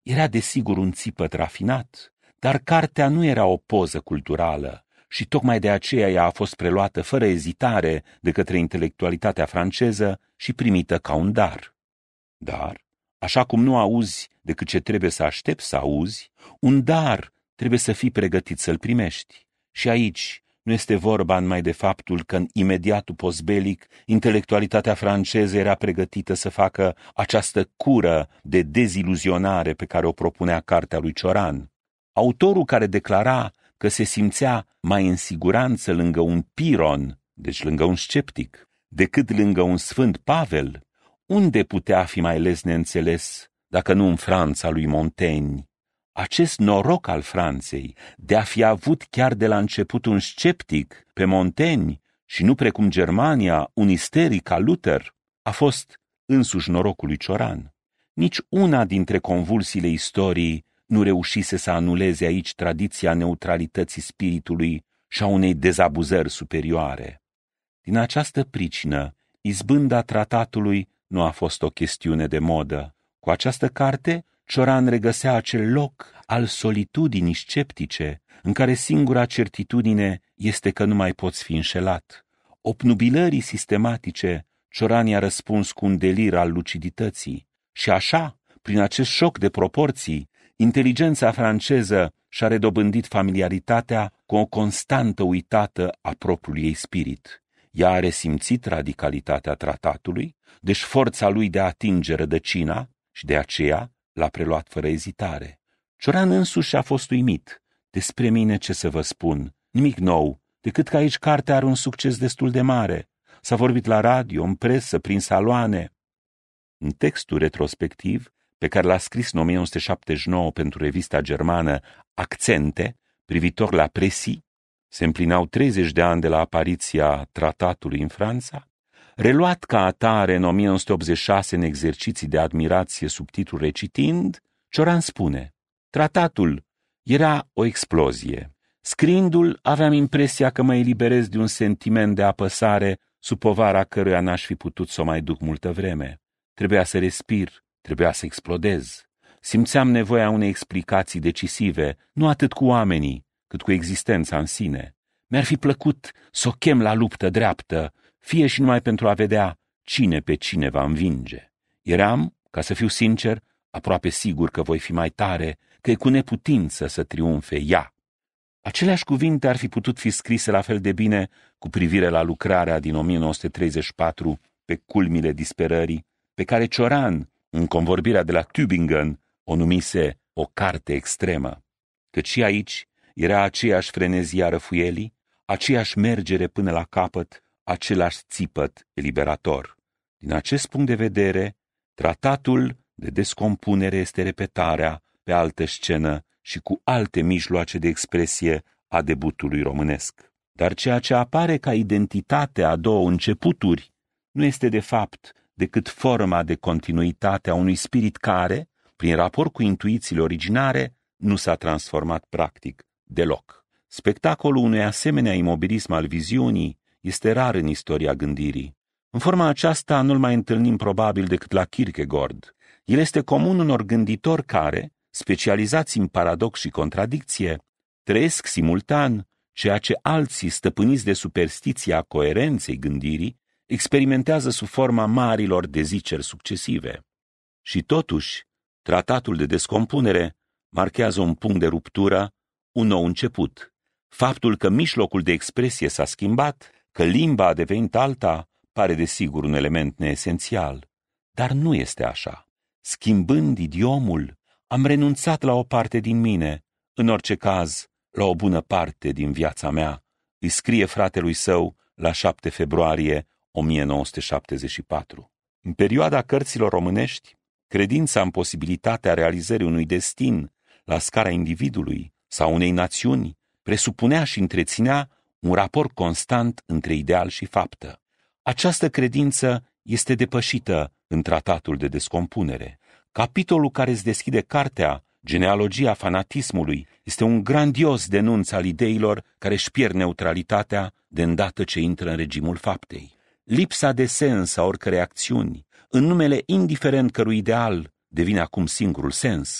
Era desigur un țipăt rafinat, dar cartea nu era o poză culturală și tocmai de aceea ea a fost preluată fără ezitare de către intelectualitatea franceză și primită ca un dar. Dar, așa cum nu auzi decât ce trebuie să aștepți să auzi, un dar trebuie să fii pregătit să-l primești. Și aici nu este vorba numai de faptul că în imediatul postbelic intelectualitatea franceză era pregătită să facă această cură de deziluzionare pe care o propunea cartea lui Cioran. Autorul care declara că se simțea mai în siguranță lângă un Piron, deci lângă un sceptic, decât lângă un Sfânt Pavel, unde putea fi mai lesne înțeles dacă nu în Franța lui Montaigne? Acest noroc al Franței de a fi avut chiar de la început un sceptic pe Montaigne și nu precum Germania un isteric ca Luther a fost însuși norocul lui Cioran. Nici una dintre convulsiile istoriei nu reușise să anuleze aici tradiția neutralității spiritului și a unei dezabuzări superioare. Din această pricină, izbânda tratatului nu a fost o chestiune de modă. Cu această carte, Cioran regăsea acel loc al solitudinii sceptice, în care singura certitudine este că nu mai poți fi înșelat. Obnubilării sistematice, Cioran i-a răspuns cu un delir al lucidității. Și așa, prin acest șoc de proporții, inteligența franceză și-a redobândit familiaritatea cu o constantă uitată a propriului ei spirit. Ea a resimțit radicalitatea tratatului, deci forța lui de a atinge rădăcina, și de aceea l-a preluat fără ezitare. Cioran însuși a fost uimit. Despre mine ce să vă spun? Nimic nou, decât că aici cartea are un succes destul de mare. S-a vorbit la radio, în presă, prin saloane. În textul retrospectiv, pe care l-a scris în 1979 pentru revista germană Accente, privitor la Précy, se împlinau 30 de ani de la apariția tratatului în Franța, reluat ca atare în 1986 în exerciții de admirație sub titlul recitind, Cioran spune: tratatul era o explozie. Scriindu-l, aveam impresia că mă eliberez de un sentiment de apăsare sub povara căruia n-aș fi putut să o mai duc multă vreme. Trebuia să respir, trebuia să explodez. Simțeam nevoia unei explicații decisive, nu atât cu oamenii, cât cu existența în sine. Mi-ar fi plăcut să o chem la luptă dreaptă, fie și numai pentru a vedea cine pe cine va învinge. Eram, ca să fiu sincer, aproape sigur că voi fi mai tare, că e cu neputință să triumfe ea. Aceleași cuvinte ar fi putut fi scrise la fel de bine cu privire la lucrarea din 1934 pe culmile disperării, pe care Cioran, în convorbirea de la Tübingen, o numise o carte extremă. Căci și aici era aceeași frenezie a răfuielii, aceeași mergere până la capăt, același țipăt eliberator. Din acest punct de vedere, tratatul de descompunere este repetarea pe altă scenă și cu alte mijloace de expresie a debutului românesc. Dar ceea ce apare ca identitate a două începuturi nu este de fapt decât forma de continuitate a unui spirit care, prin raport cu intuițiile originare, nu s-a transformat practic deloc. Spectacolul unui asemenea imobilism al viziunii este rar în istoria gândirii. În forma aceasta nu-l mai întâlnim probabil decât la Kierkegaard. El este comun unor gânditori care, specializați în paradox și contradicție, trăiesc simultan ceea ce alții, stăpâniți de superstiția coerenței gândirii, experimentează sub forma marilor deziceri succesive. Și totuși, tratatul de descompunere marchează un punct de ruptură, un nou început. Faptul că mijlocul de expresie s-a schimbat, că limba a devenit alta, pare desigur un element neesențial. Dar nu este așa. Schimbând idiomul, am renunțat la o parte din mine, în orice caz, la o bună parte din viața mea, îi scrie fratelui său la 7 februarie 1974. În perioada cărților românești, credința în posibilitatea realizării unui destin la scara individului sau unei națiuni presupunea și întreținea un raport constant între ideal și faptă. Această credință este depășită în tratatul de descompunere. Capitolul care îți deschide cartea, Genealogia fanatismului, este un grandios denunț al ideilor care își pierd neutralitatea de îndată ce intră în regimul faptei. Lipsa de sens a oricărei acțiuni, în numele indiferent cărui ideal, devine acum singurul sens.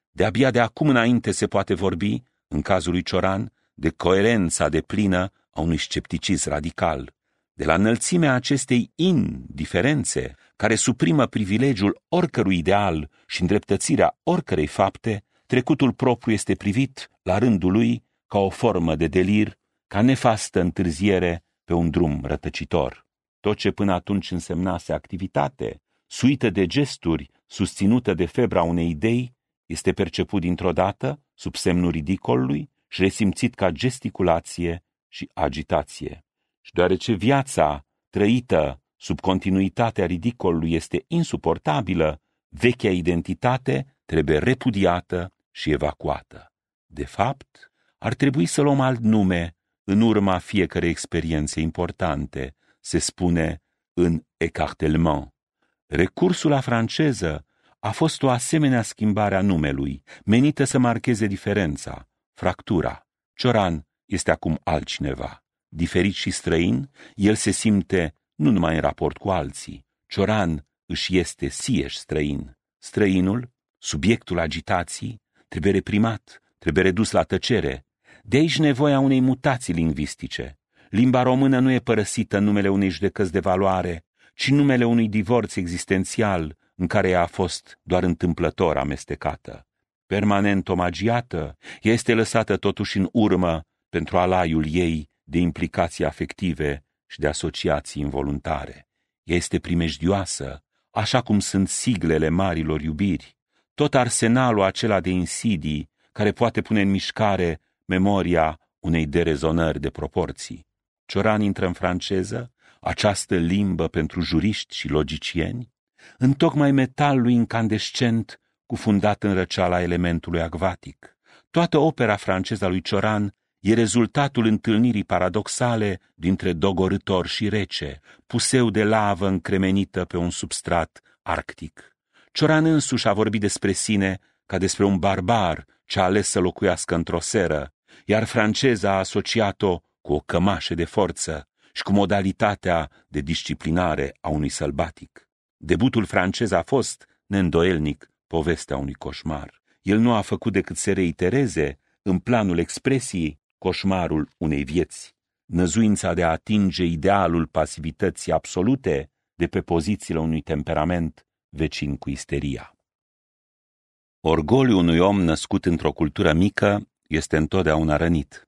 De-abia de acum înainte se poate vorbi, în cazul lui Cioran, de coerența deplină a unui scepticism radical. De la înălțimea acestei indiferențe, care suprimă privilegiul oricărui ideal și îndreptățirea oricărei fapte, trecutul propriu este privit, la rândul lui, ca o formă de delir, ca nefastă întârziere pe un drum rătăcitor. Tot ce până atunci însemnase activitate, suită de gesturi, susținută de febra unei idei, este perceput dintr-o dată, sub semnul ridicolului, și resimțit ca gesticulație și agitație. Și deoarece viața trăită sub continuitatea ridicolului este insuportabilă, vechea identitate trebuie repudiată și evacuată. De fapt, ar trebui să luăm alt nume în urma fiecărei experiențe importante, se spune în écartèlement. Recursul la franceză a fost o asemenea schimbare a numelui, menită să marcheze diferența, fractura. Cioran este acum altcineva. Diferit și străin, el se simte nu numai în raport cu alții. Cioran își este sieși străin. Străinul, subiectul agitației, trebuie reprimat, trebuie redus la tăcere. De aici nevoia unei mutații lingvistice. Limba română nu e părăsită în numele unei judecăți de valoare, ci numele unui divorț existențial în care ea a fost doar întâmplător amestecată. Permanent omagiată, ea este lăsată totuși în urmă pentru alaiul ei de implicații afective și de asociații involuntare. Ea este primejdioasă, așa cum sunt siglele marilor iubiri, tot arsenalul acela de insidii care poate pune în mișcare memoria unei derezonări de proporții. Cioran intră în franceză, această limbă pentru juriști și logicieni, întocmai metalului incandescent cufundat în răceala elementului acvatic. Toată opera franceză a lui Cioran e rezultatul întâlnirii paradoxale dintre dogorâtor și rece, puseu de lavă încremenită pe un substrat arctic. Cioran însuși a vorbit despre sine ca despre un barbar ce a ales să locuiască într-o seră, iar franceza a asociat-o cu o cămașă de forță și cu modalitatea de disciplinare a unui sălbatic. Debutul francez a fost, neîndoielnic, povestea unui coșmar. El nu a făcut decât să reitereze, în planul expresiei, coșmarul unei vieți, năzuința de a atinge idealul pasivității absolute de pe pozițiile unui temperament vecin cu isteria. Orgoliul unui om născut într-o cultură mică este întotdeauna rănit.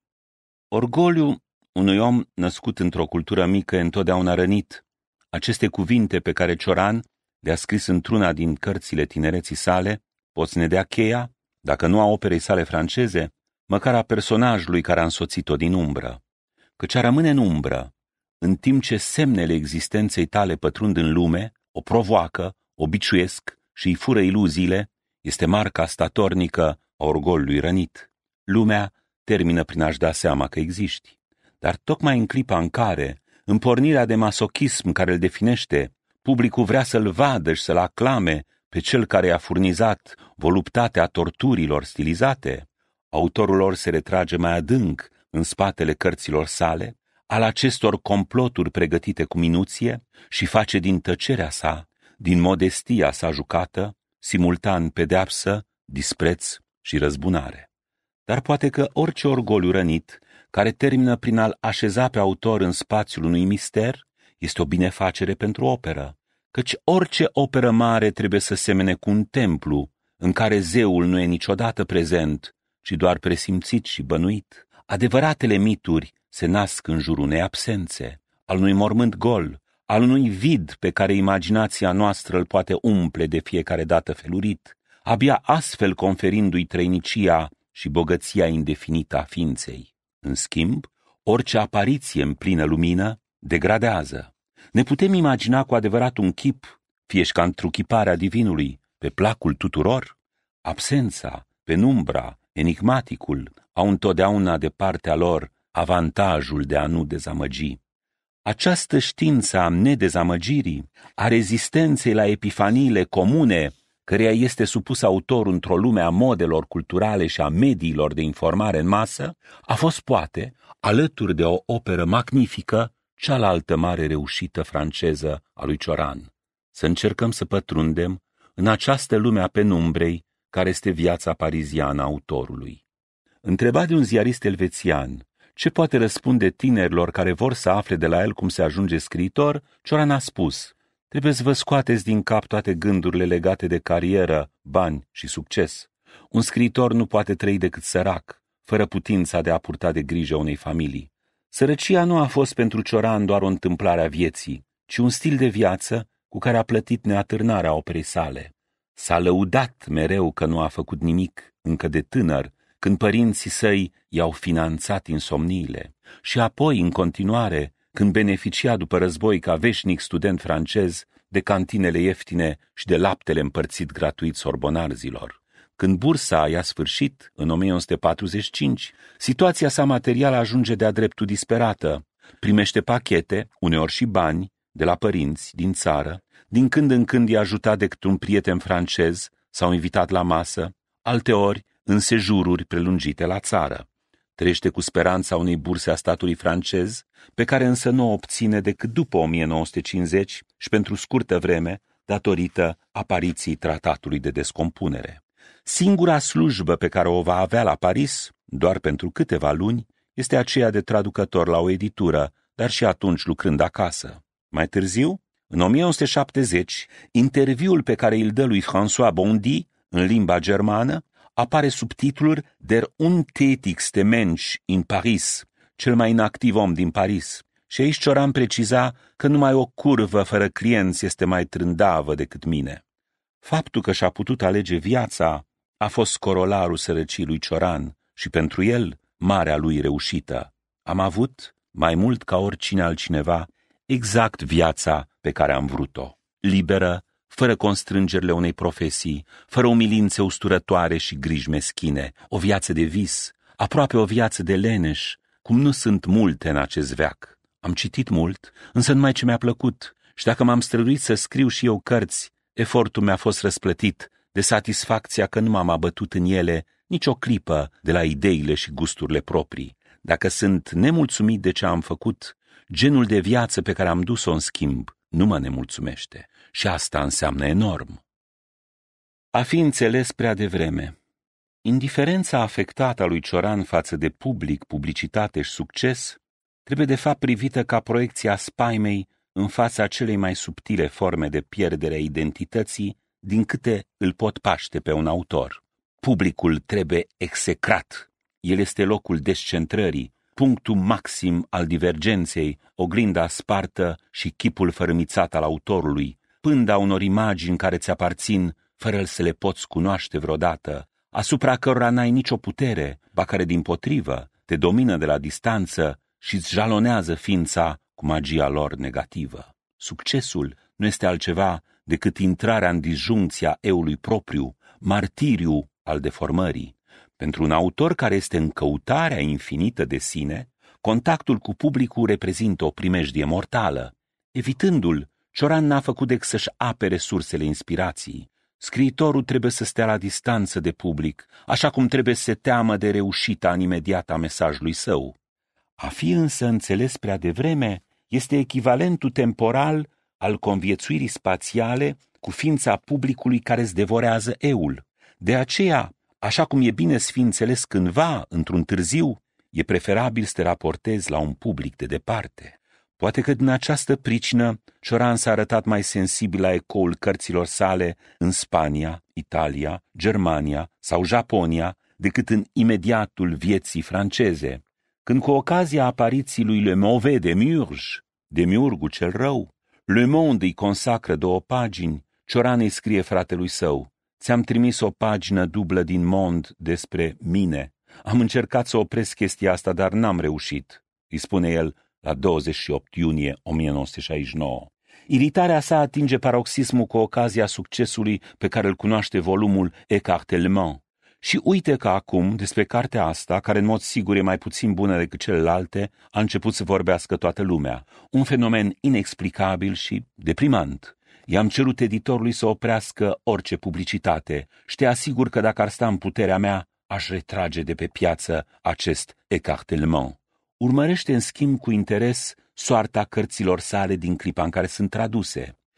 Orgoliul unui om născut într-o cultură mică e întotdeauna rănit. Aceste cuvinte pe care Cioran le-a scris într-una din cărțile tinereții sale pot să ne dea cheia, dacă nu a operei sale franceze, măcar a personajului care a însoțit-o din umbră. Căci a rămâne în umbră, în timp ce semnele existenței tale pătrund în lume, o provoacă, o biciuiesc și îi fură iluziile, este marca statornică a orgoliului rănit. Lumea termină prin a-și da seama că existi. Dar tocmai în clipa în care, în pornirea de masochism care îl definește, publicul vrea să-l vadă și să-l aclame pe cel care i-a furnizat voluptatea torturilor stilizate, autorul lor se retrage mai adânc în spatele cărților sale, al acestor comploturi pregătite cu minuție și face din tăcerea sa, din modestia sa jucată, simultan pedeapsă, dispreț și răzbunare. Dar poate că orice orgoliu rănit, care termină prin a-l așeza pe autor în spațiul unui mister, este o binefacere pentru operă, căci orice operă mare trebuie să semene cu un templu în care zeul nu e niciodată prezent, ci doar presimțit și bănuit. Adevăratele mituri se nasc în jurul unei absențe, al unui mormânt gol, al unui vid pe care imaginația noastră îl poate umple de fiecare dată felurit, abia astfel conferindu-i trăinicia și bogăția indefinită a ființei. În schimb, orice apariție în plină lumină degradează. Ne putem imagina cu adevărat un chip, fie și ca întruchiparea divinului, pe placul tuturor? Absența, penumbra, enigmaticul au întotdeauna de partea lor avantajul de a nu dezamăgi. Această știință a nedezamăgirii, a rezistenței la epifaniile comune, căreia este supus autorul într-o lume a modelor culturale și a mediilor de informare în masă, a fost poate, alături de o operă magnifică, cealaltă mare reușită franceză a lui Cioran. Să încercăm să pătrundem în această lume a penumbrei, care este viața pariziană a autorului. Întrebat de un ziarist elvețian ce poate răspunde tinerilor care vor să afle de la el cum se ajunge scriitor, Cioran a spus: trebuie să vă scoateți din cap toate gândurile legate de carieră, bani și succes. Un scriitor nu poate trăi decât sărac, fără putința de a purta de grijă unei familii. Sărăcia nu a fost pentru Cioran doar o întâmplare a vieții, ci un stil de viață cu care a plătit neatârnarea operei sale. S-a lăudat mereu că nu a făcut nimic încă de tânăr, când părinții săi i-au finanțat insomniile, și apoi, în continuare, când beneficia după război ca veșnic student francez de cantinele ieftine și de laptele împărțit gratuit sorbonarzilor. Când bursa i-a sfârșit, în 1945, situația sa materială ajunge de-a dreptul disperată. Primește pachete, uneori și bani, de la părinți din țară, din când în când i-a ajutat de câte un prieten francez sau invitat la masă, alteori în sejururi prelungite la țară. Trăiește cu speranța unei burse a statului francez, pe care însă nu o obține decât după 1950 și pentru scurtă vreme, datorită apariției tratatului de descompunere. Singura slujbă pe care o va avea la Paris, doar pentru câteva luni, este aceea de traducător la o editură, dar și atunci lucrând acasă. Mai târziu, în 1970, interviul pe care îl dă lui François Bondy, în limba germană, apare sub titlul Der untätigste Mensch in Paris, cel mai inactiv om din Paris. Și aici Cioran preciza că numai o curvă fără clienți este mai trândavă decât mine. Faptul că și-a putut alege viața a fost corolarul sărăciei lui Cioran și pentru el marea lui reușită. Am avut, mai mult ca oricine altcineva, exact viața pe care am vrut-o, liberă, fără constrângerile unei profesii, fără umilințe usturătoare și griji meschine, o viață de vis, aproape o viață de leneș, cum nu sunt multe în acest veac. Am citit mult, însă numai ce mi-a plăcut, și dacă m-am străduit să scriu și eu cărți, efortul mi-a fost răsplătit de satisfacția că nu m-am abătut în ele nicio clipă de la ideile și gusturile proprii. Dacă sunt nemulțumit de ce am făcut, genul de viață pe care am dus-o în schimb nu mă nemulțumește. Și asta înseamnă enorm. A fi înțeles prea devreme. Indiferența afectată a lui Cioran față de public, publicitate și succes trebuie de fapt privită ca proiecția spaimei în fața celei mai subtile forme de pierdere a identității din câte îl pot paște pe un autor. Publicul trebuie execrat. El este locul descentrării, punctul maxim al divergenței, oglinda spartă și chipul fărâmițat al autorului, pânda unor imagini care ți aparțin fără să le poți cunoaște vreodată, asupra cărora n-ai nicio putere, ba care dimpotrivă te domină de la distanță și îți jalonează ființa cu magia lor negativă. Succesul nu este altceva decât intrarea în disjuncția eului propriu, martiriu al deformării. Pentru un autor care este în căutarea infinită de sine, contactul cu publicul reprezintă o primejdie mortală. Evitându-l, Cioran n-a făcut decât să-și apere sursele inspirației. Scriitorul trebuie să stea la distanță de public, așa cum trebuie să se teamă de reușita în imediata mesajului său. A fi însă înțeles prea devreme este echivalentul temporal al conviețuirii spațiale cu ființa publicului care îți devorează eul. De aceea, așa cum e bine să fii înțeles cândva, într-un târziu, e preferabil să te raportezi la un public de departe. Poate că din această pricină Cioran s-a arătat mai sensibil la ecoul cărților sale în Spania, Italia, Germania sau Japonia decât în imediatul vieții franceze, când cu ocazia apariției lui Le Mauvais Demiurgul cel rău, Le Monde îi consacră 2 pagini, Cioran îi scrie fratelui său: ți-am trimis o pagină dublă din Monde despre mine. Am încercat să opresc chestia asta, dar n-am reușit, îi spune el la 28 iunie 1969. Iritarea sa atinge paroxismul cu ocazia succesului pe care îl cunoaște volumul Écartèlement. Și uite că acum, despre cartea asta, care în mod sigur e mai puțin bună decât celelalte, a început să vorbească toată lumea. Un fenomen inexplicabil și deprimant. I-am cerut editorului să oprească orice publicitate și te asigur că dacă ar sta în puterea mea, aș retrage de pe piață acest Écartèlement. Urmărește în schimb cu interes soarta cărților sale din clipa în care sunt traduse.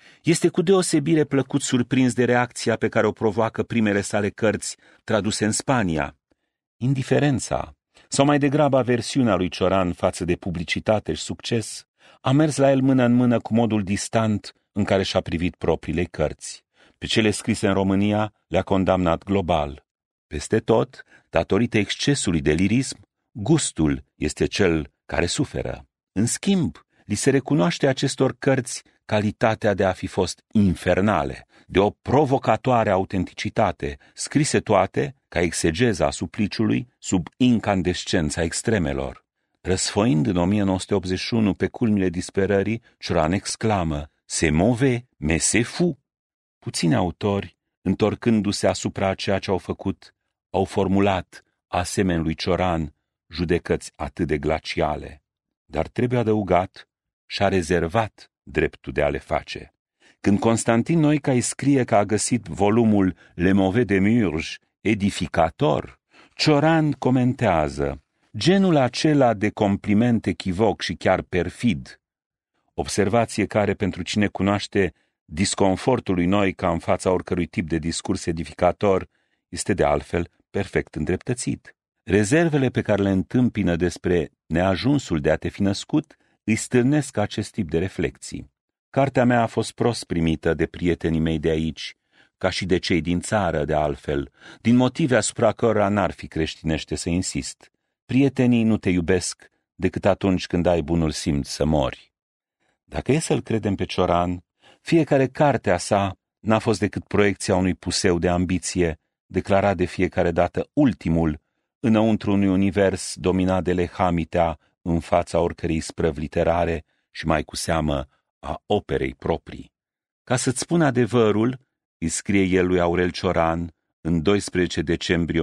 Este cu deosebire plăcut surprins de reacția pe care o provoacă primele sale cărți traduse în Spania. Indiferența, sau mai degrabă aversiunea lui Cioran față de publicitate și succes, a mers la el mână în mână cu modul distant în care și-a privit propriile cărți. Pe cele scrise în România le-a condamnat global. Peste tot, datorită excesului de lirism, gustul este cel care suferă. În schimb, li se recunoaște acestor cărți calitatea de a fi fost infernale, de o provocatoare autenticitate, scrise toate ca exegeza supliciului sub incandescența extremelor. Răsfoind în 1981 pe culmile disperării, Cioran exclamă: "C'est mauvais, mais c'est fou." Puțini autori, întorcându-se asupra a ceea ce au făcut, au formulat, asemeni lui Cioran, judecăți atât de glaciale. Dar trebuie adăugat, și-a rezervat dreptul de a le face. Când Constantin Noica îi scrie că a găsit volumul Le Mauvais de Murge edificator, Cioran comentează: genul acela de compliment echivoc și chiar perfid, observație care, pentru cine cunoaște disconfortul lui Noica în fața oricărui tip de discurs edificator, este de altfel perfect îndreptățit. Rezervele pe care le întâmpină despre neajunsul de a te fi născut îi stârnesc acest tip de reflexii. Cartea mea a fost prost primită de prietenii mei de aici, ca și de cei din țară, de altfel, din motive asupra cărora n-ar fi creștinește să insist. Prietenii nu te iubesc decât atunci când ai bunul simț să mori. Dacă e să-l credem pe Cioran, fiecare carte a sa n-a fost decât proiecția unui puseu de ambiție, declarat de fiecare dată ultimul, înăuntru unui univers dominat de lehamitea în fața oricărei sprăvi literare și mai cu seamă a operei proprii. Ca să-ți spun adevărul, îi scrie el lui Aurel Cioran în 12 decembrie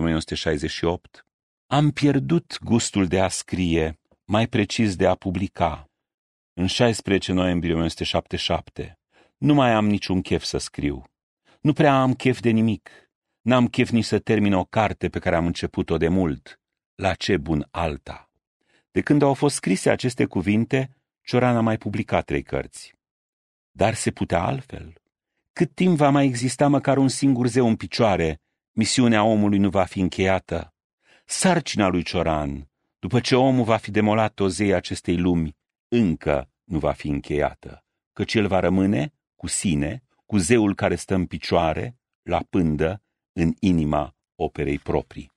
1968, am pierdut gustul de a scrie, mai precis de a publica. În 16 noiembrie 1977, nu mai am niciun chef să scriu. Nu prea am chef de nimic. N-am chef nici să termin o carte pe care am început-o de mult. La ce bun alta! De când au fost scrise aceste cuvinte, Cioran a mai publicat 3 cărți. Dar se putea altfel. Cât timp va mai exista măcar un singur zeu în picioare, misiunea omului nu va fi încheiată. Sarcina lui Cioran, după ce omul va fi demolat tozeii acestei lumi, încă nu va fi încheiată, căci el va rămâne cu sine, cu zeul care stă în picioare, la pândă, în inima operei proprii.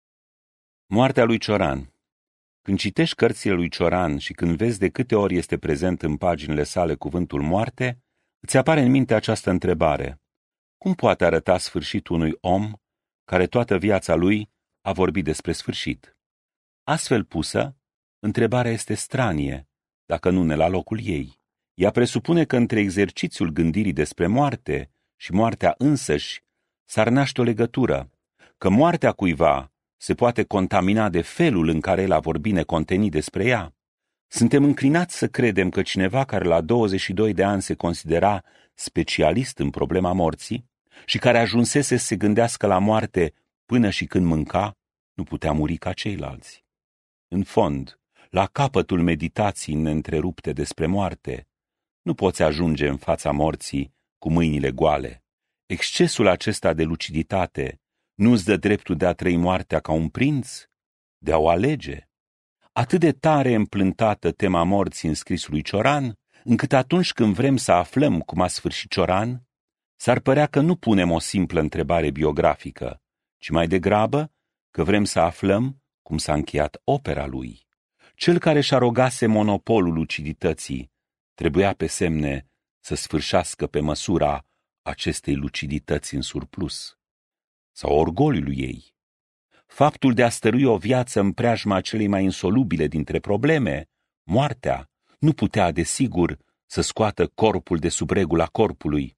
Moartea lui Cioran. Când citești cărțile lui Cioran și când vezi de câte ori este prezent în paginile sale cuvântul moarte, îți apare în minte această întrebare: cum poate arăta sfârșitul unui om care toată viața lui a vorbit despre sfârșit? Astfel pusă, întrebarea este stranie, dacă nu ne la locul ei. Ea presupune că între exercițiul gândirii despre moarte și moartea însăși s-ar naște o legătură, că moartea cuiva se poate contamina de felul în care el a vorbit necontenit despre ea. Suntem înclinați să credem că cineva care la 22 de ani se considera specialist în problema morții și care ajunsese să se gândească la moarte până și când mânca, nu putea muri ca ceilalți. În fond, la capătul meditației neîntrerupte despre moarte, nu poți ajunge în fața morții cu mâinile goale. Excesul acesta de luciditate nu-ți dă dreptul de a trăi moartea ca un prinț, de a o alege. Atât de tare împlântată tema morții în scrisul lui Cioran, încât atunci când vrem să aflăm cum a sfârșit Cioran, s-ar părea că nu punem o simplă întrebare biografică, ci mai degrabă că vrem să aflăm cum s-a încheiat opera lui. Cel care și arogase monopolul lucidității trebuia pe semne să sfârșească pe măsura acestei lucidități în surplus, sau orgoliului ei. Faptul de a stărui o viață în preajma celei mai insolubile dintre probleme, moartea, nu putea, desigur, să scoată corpul de sub regula corpului.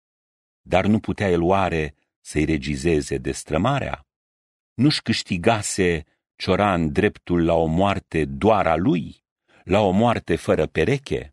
Dar nu putea el oare să-i regizeze destrămarea? Nu-și câștigase Cioran dreptul la o moarte doar a lui, la o moarte fără pereche?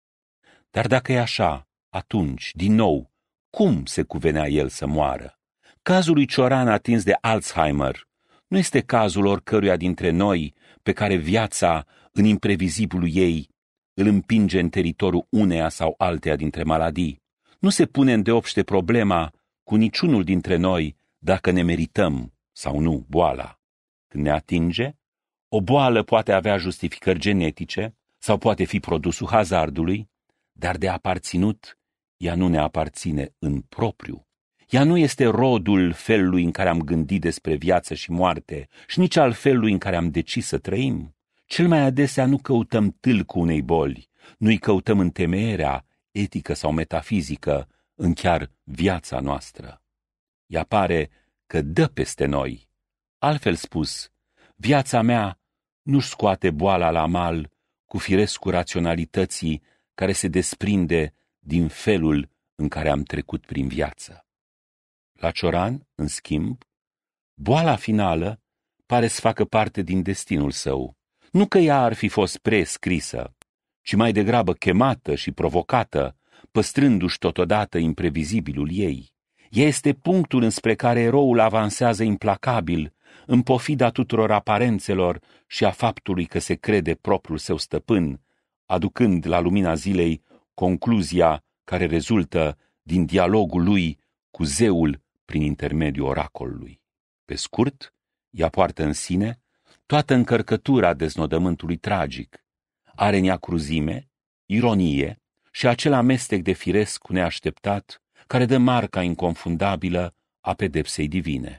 Dar dacă e așa, atunci, din nou, cum se cuvenea el să moară? Cazul lui Cioran atins de Alzheimer nu este cazul oricăruia dintre noi pe care viața, în imprevizibilul ei, îl împinge în teritoriul uneia sau alteia dintre maladii, Nu se pune îndeopște problema cu niciunul dintre noi dacă ne merităm sau nu boala. Când ne atinge, o boală poate avea justificări genetice sau poate fi produsul hazardului, dar de aparținut, ea nu ne aparține în propriu. Ea nu este rodul felului în care am gândit despre viață și moarte și nici al felului în care am decis să trăim. Cel mai adesea nu căutăm tâlcul unei boli, nu-i căutăm întemeierea etică sau metafizică în chiar viața noastră. Ea pare că dă peste noi. Altfel spus, viața mea nu-și scoate boala la mal cu firescul raționalității care se desprinde din felul în care am trecut prin viață. La Cioran, în schimb, boala finală pare să facă parte din destinul său. Nu că ea ar fi fost prescrisă, ci mai degrabă chemată și provocată, păstrându-și totodată imprevizibilul ei. Ea este punctul înspre care eroul avansează implacabil, în pofida tuturor aparențelor și a faptului că se crede propriul său stăpân, aducând la lumina zilei concluzia care rezultă din dialogul lui cu zeul prin intermediul oracolului. Pe scurt, ea poartă în sine toată încărcătura deznodământului tragic. Are în ea cruzime, ironie și acel amestec de firesc neașteptat care dă marca inconfundabilă a pedepsei divine.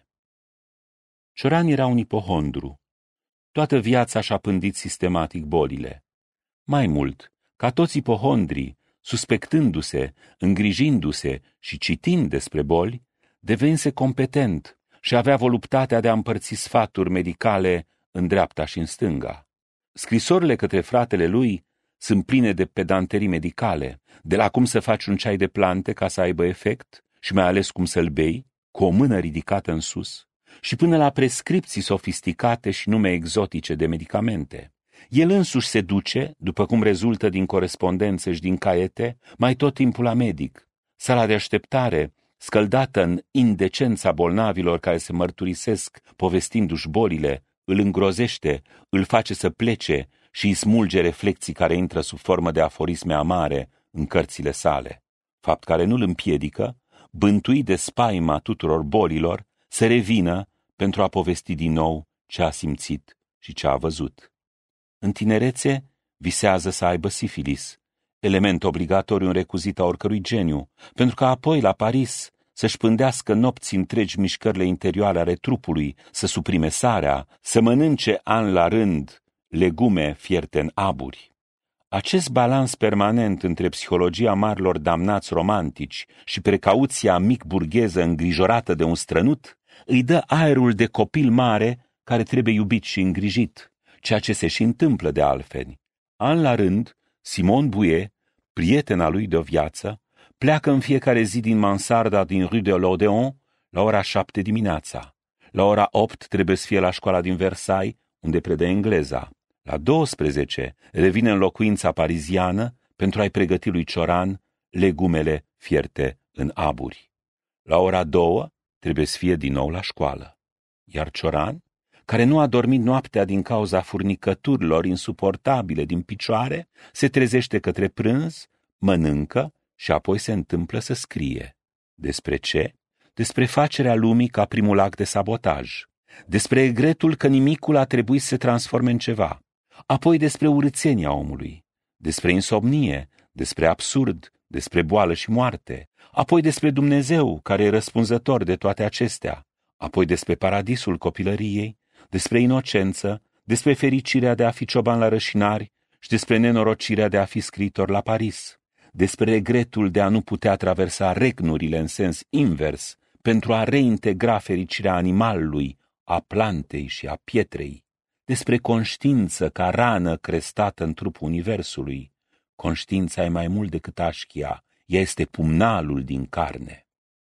Cioran era un ipohondru. Toată viața și-a pândit sistematic bolile. Mai mult, ca toți ipohondrii, suspectându-se, îngrijindu-se și citind despre boli, devenise competent și avea voluptatea de a împărți sfaturi medicale în dreapta și în stânga. Scrisorile către fratele lui sunt pline de pedanterii medicale, de la cum să faci un ceai de plante ca să aibă efect și mai ales cum să-l bei, cu o mână ridicată în sus, și până la prescripții sofisticate și nume exotice de medicamente. El însuși se duce, după cum rezultă din corespondențe și din caiete, mai tot timpul la medic. Sala de așteptare, scăldată în indecența bolnavilor care se mărturisesc povestindu-și bolile, îl îngrozește, îl face să plece și îi smulge reflexii care intră sub formă de aforisme amare în cărțile sale, fapt care nu îl împiedică, bântuit de spaima tuturor bolilor, să revină pentru a povesti din nou ce a simțit și ce a văzut. În tinerețe visează să aibă sifilis, element obligatoriu în recuzita oricărui geniu, pentru că apoi la Paris să-și pândească nopți întregi mișcările interioare ale trupului, să suprime sarea, să mănânce an la rând legume fierte în aburi. Acest balans permanent între psihologia marilor damnați romantici și precauția mic-burgheză îngrijorată de un strănut îi dă aerul de copil mare care trebuie iubit și îngrijit, ceea ce se și întâmplă de altfel. An la rând, Simon Bouet, prietena lui de o viață, pleacă în fiecare zi din mansarda din Rue de l'Odéon la ora 7 dimineața. La ora 8 trebuie să fie la școala din Versailles, unde predă engleza. La 12 revine în locuința pariziană pentru a-i pregăti lui Cioran legumele fierte în aburi. La ora 2 trebuie să fie din nou la școală. Iar Cioran, care nu a dormit noaptea din cauza furnicăturilor insuportabile din picioare, se trezește către prânz, mănâncă și apoi se întâmplă să scrie. Despre ce? Despre facerea lumii ca primul act de sabotaj, despre regretul că nimicul a trebuit să se transforme în ceva, apoi despre urâțenia omului, despre insomnie, despre absurd, despre boală și moarte, apoi despre Dumnezeu care e răspunzător de toate acestea, apoi despre paradisul copilăriei, despre inocență, despre fericirea de a fi cioban la Rășinari și despre nenorocirea de a fi scriitor la Paris, despre regretul de a nu putea traversa regnurile în sens invers pentru a reintegra fericirea animalului, a plantei și a pietrei, despre conștiință ca rană crestată în trupul universului. Conștiința e mai mult decât așchia, ea este pumnalul din carne.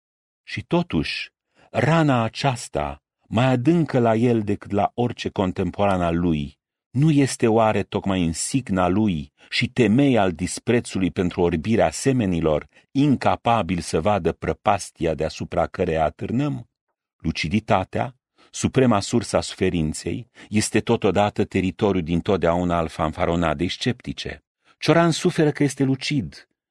Și totuși, rana aceasta, mai adâncă la el decât la orice contemporan al lui, nu este oare tocmai insigna lui și temei al disprețului pentru orbirea semenilor, incapabil să vadă prăpastia deasupra căreia atârnăm? Luciditatea, suprema sursa suferinței, este totodată teritoriul dintotdeauna al fanfaronadei sceptice. Cioran suferă că este lucid,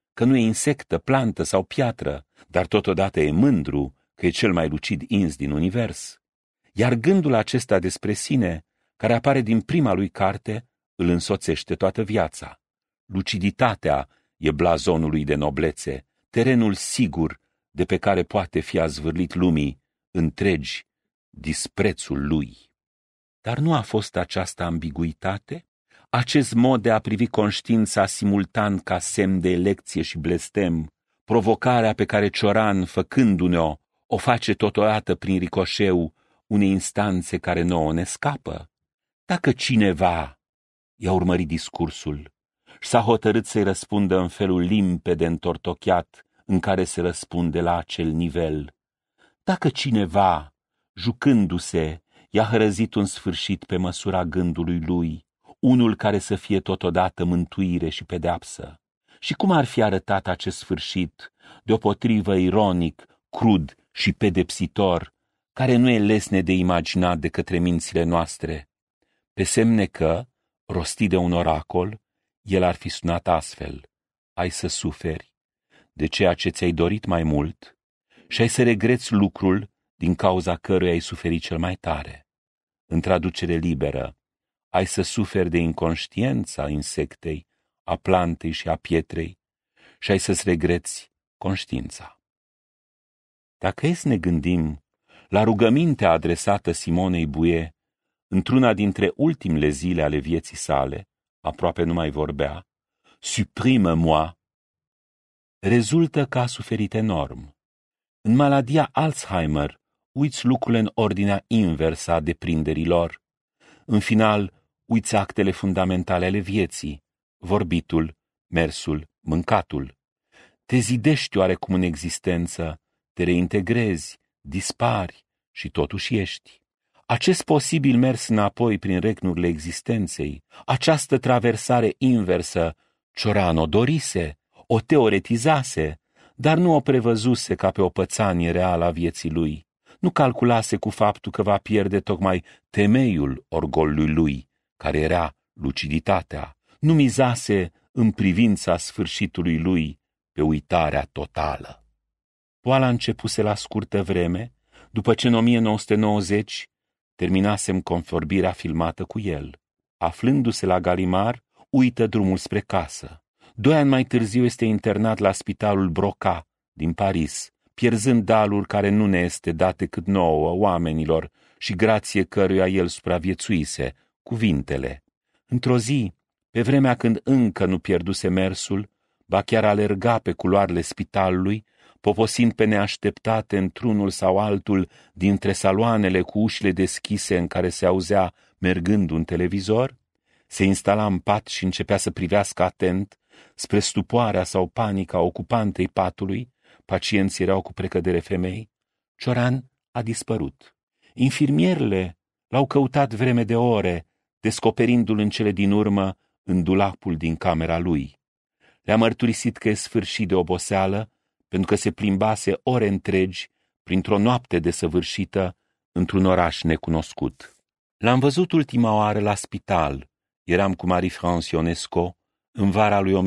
că nu e insectă, plantă sau piatră, dar totodată e mândru că e cel mai lucid ins din univers. Iar gândul acesta despre sine, care apare din prima lui carte, îl însoțește toată viața. Luciditatea e blazonul lui de noblețe, terenul sigur de pe care poate fi azvârlit lumii întregi disprețul lui. Dar nu a fost această ambiguitate? Acest mod de a privi conștiința simultan ca semn de elecție și blestem, provocarea pe care Cioran, făcându-ne-o, o face totodată prin ricoșeu unei instanțe care nouă ne scapă? Dacă cineva i-a urmărit discursul și s-a hotărât să-i răspundă în felul limpede întortocheat în care se răspunde la acel nivel, dacă cineva, jucându-se, i-a hărăzit un sfârșit pe măsura gândului lui, unul care să fie totodată mântuire și pedeapsă, și cum ar fi arătat acest sfârșit, deopotrivă ironic, crud și pedepsitor, care nu e lesne de imaginat de către mințile noastre, pe semne că, rostit de un oracol, el ar fi sunat astfel: ai să suferi de ceea ce ți-ai dorit mai mult și ai să regreți lucrul din cauza căruia ai suferit cel mai tare. În traducere liberă, ai să suferi de inconștiența insectei, a plantei și a pietrei și ai să-ți regreți conștiința. Dacă e să ne gândim la rugămintea adresată Simonei Bouet, într-una dintre ultimele zile ale vieții sale, aproape nu mai vorbea, suprimă-moi, rezultă că a suferit enorm. În maladia Alzheimer, uiți lucrurile în ordinea inversă a deprinderilor. În final, uiți actele fundamentale ale vieții, vorbitul, mersul, mâncatul. Te zidești oarecum în existență, te reintegrezi, dispari și totuși ești. Acest posibil mers înapoi prin recnurile existenței, această traversare inversă, Cioran o dorise, o teoretizase, dar nu o prevăzuse ca pe o pățanie reală a vieții lui. Nu calculase cu faptul că va pierde tocmai temeiul orgolului lui, care era luciditatea. Nu mizase în privința sfârșitului lui pe uitarea totală. Boala începuse la scurtă vreme, după ce în 1990 terminasem convorbirea filmată cu el. Aflându-se la Galimar, uită drumul spre casă. 2 ani mai târziu este internat la spitalul Broca din Paris, pierzând darul care nu ne este dat decât nouă, oamenilor, și grație căruia el supraviețuise, cuvintele. Într-o zi, pe vremea când încă nu pierduse mersul, ba chiar alerga pe culoarele spitalului, poposind pe neașteptate într-unul sau altul dintre saloanele cu ușile deschise în care se auzea mergând un televizor, se instala în pat și începea să privească atent spre stupoarea sau panica ocupantei patului. Pacienții erau cu precădere femei. Cioran a dispărut. Infirmierele l-au căutat vreme de ore, descoperindu-l în cele din urmă în dulapul din camera lui. Le-a mărturisit că e sfârșit de oboseală, pentru că se plimbase ore întregi printr-o noapte desăvârșită într-un oraș necunoscut. L-am văzut ultima oară la spital. Eram cu Marie-France Ionesco în vara lui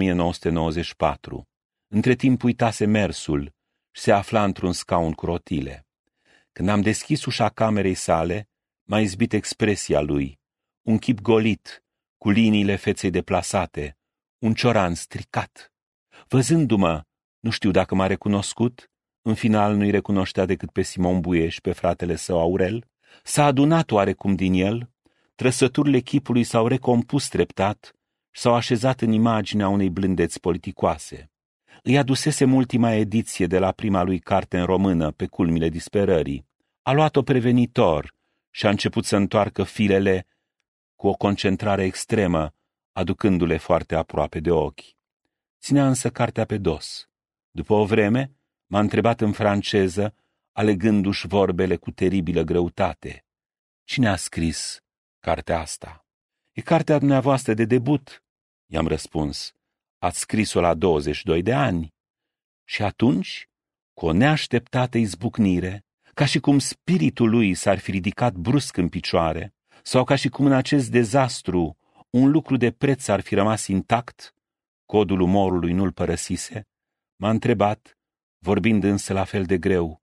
1994. Între timp uitase mersul și se afla într-un scaun cu rotile. Când am deschis ușa camerei sale, m-a izbit expresia lui, un chip golit, cu liniile feței deplasate, un Cioran stricat. Văzându-mă, nu știu dacă m-a recunoscut, în final nu-i recunoștea decât pe Simon Bouet și pe fratele său Aurel, s-a adunat oarecum din el, trăsăturile chipului s-au recompus treptat și s-au așezat în imaginea unei blândeți politicoase. Îi adusesem ultima ediție de la prima lui carte în română, Pe culmile disperării. A luat-o prevenitor și a început să întoarcă filele cu o concentrare extremă, aducându-le foarte aproape de ochi. Ținea însă cartea pe dos. După o vreme, m-a întrebat în franceză, alegându-și vorbele cu teribilă greutate: cine a scris cartea asta? E cartea dumneavoastră de debut, i-am răspuns. Ați scris-o la 22 de ani. Și atunci, cu o neașteptată izbucnire, ca și cum spiritul lui s-ar fi ridicat brusc în picioare, sau ca și cum în acest dezastru un lucru de preț ar fi rămas intact, codul umorului nu-l părăsise, M-a întrebat, vorbind însă la fel de greu,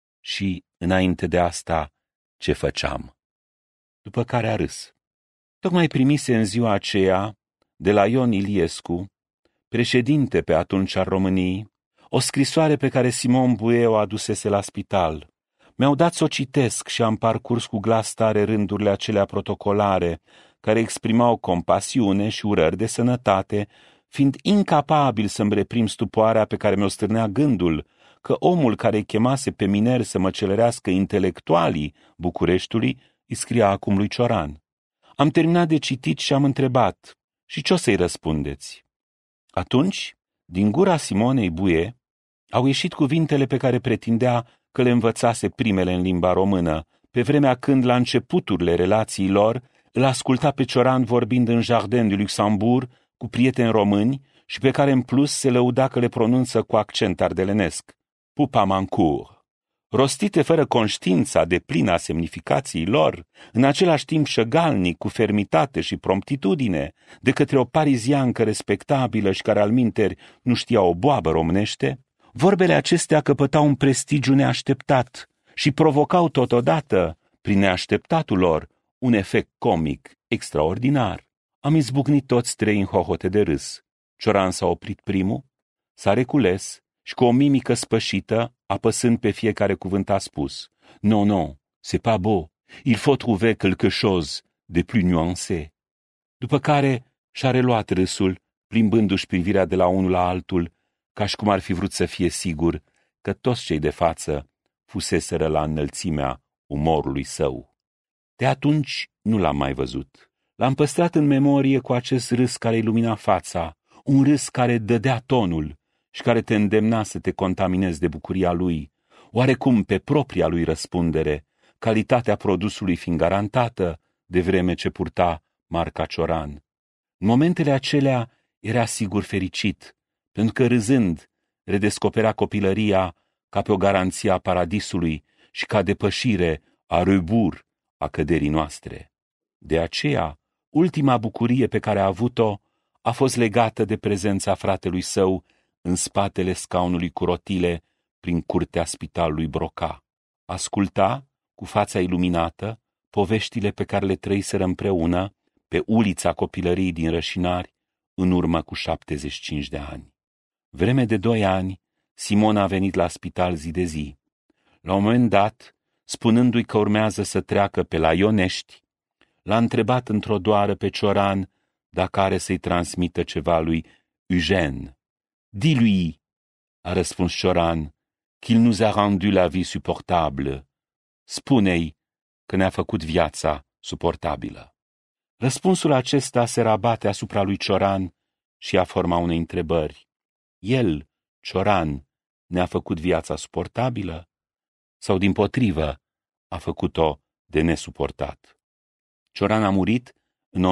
și, înainte de asta, ce făceam. După care a râs. Tocmai primise în ziua aceea, de la Ion Iliescu, președinte pe atunci al României, o scrisoare pe care Simon Bue o adusese la spital. Mi-au dat să o citesc și am parcurs cu glas tare rândurile acelea protocolare, care exprimau compasiune și urări de sănătate, fiind incapabil să-mi reprim stupoarea pe care mi-o stârnea gândul că omul care îi chemase pe miner să mă celerească intelectualii Bucureștiului îi scria acum lui Cioran. Am terminat de citit și am întrebat, și ce o să-i răspundeți? Atunci, din gura Simonei Bue, au ieșit cuvintele pe care pretindea că le învățase primele în limba română, pe vremea când, la începuturile relației lor, îl asculta pe Cioran vorbind în Jardin du Luxembourg cu prieteni români și pe care în plus se lăuda că le pronunță cu accent ardelenesc. Pupa Mancourt. Rostite fără conștiința deplină a semnificației lor, în același timp șăgalnic, cu fermitate și promptitudine, de către o pariziancă respectabilă și care alminteri nu știa o boabă românește, vorbele acestea căpătau un prestigiu neașteptat și provocau totodată, prin neașteptatul lor, un efect comic extraordinar. Am izbucnit toți trei în hohote de râs. Cioran s-a oprit primul, s-a recules și cu o mimică spășită, apăsând pe fiecare cuvânt, a spus: Non, non, c'est pas beau, il faut trouver quelque chose de plus nuancé. După care și-a reluat râsul, plimbându-și privirea de la unul la altul, ca și cum ar fi vrut să fie sigur că toți cei de față fuseseră la înălțimea umorului său. De atunci nu l-am mai văzut. L-am păstrat în memorie cu acest râs care ilumina fața, un râs care dădea tonul și care te îndemna să te contaminezi de bucuria lui, oarecum pe propria lui răspundere, calitatea produsului fiind garantată, de vreme ce purta marca Cioran. În momentele acelea era sigur fericit, pentru că râzând redescoperea copilăria ca pe o garanție a paradisului și ca depășire a rebur a căderii noastre. De aceea, ultima bucurie pe care a avut-o a fost legată de prezența fratelui său în spatele scaunului cu rotile prin curtea spitalului Broca. Asculta, cu fața iluminată, poveștile pe care le trăiseră împreună pe ulița copilăriei din Rășinari în urmă cu 75 de ani. Vreme de 2 ani, Simon a venit la spital zi de zi. La un moment dat, spunându-i că urmează să treacă pe la Ionești, l-a întrebat într-o doară pe Cioran dacă are să-i transmită ceva lui Eugène. Dis-lui, a răspuns Cioran, qu'il nous a rendu la vie supportable. Spune-i că ne-a făcut viața suportabilă. Răspunsul acesta se rabate asupra lui Cioran și a forma unei întrebări. El, Cioran, ne-a făcut viața suportabilă? Sau, dimpotrivă, a făcut-o de nesuportat? Cioran a murit în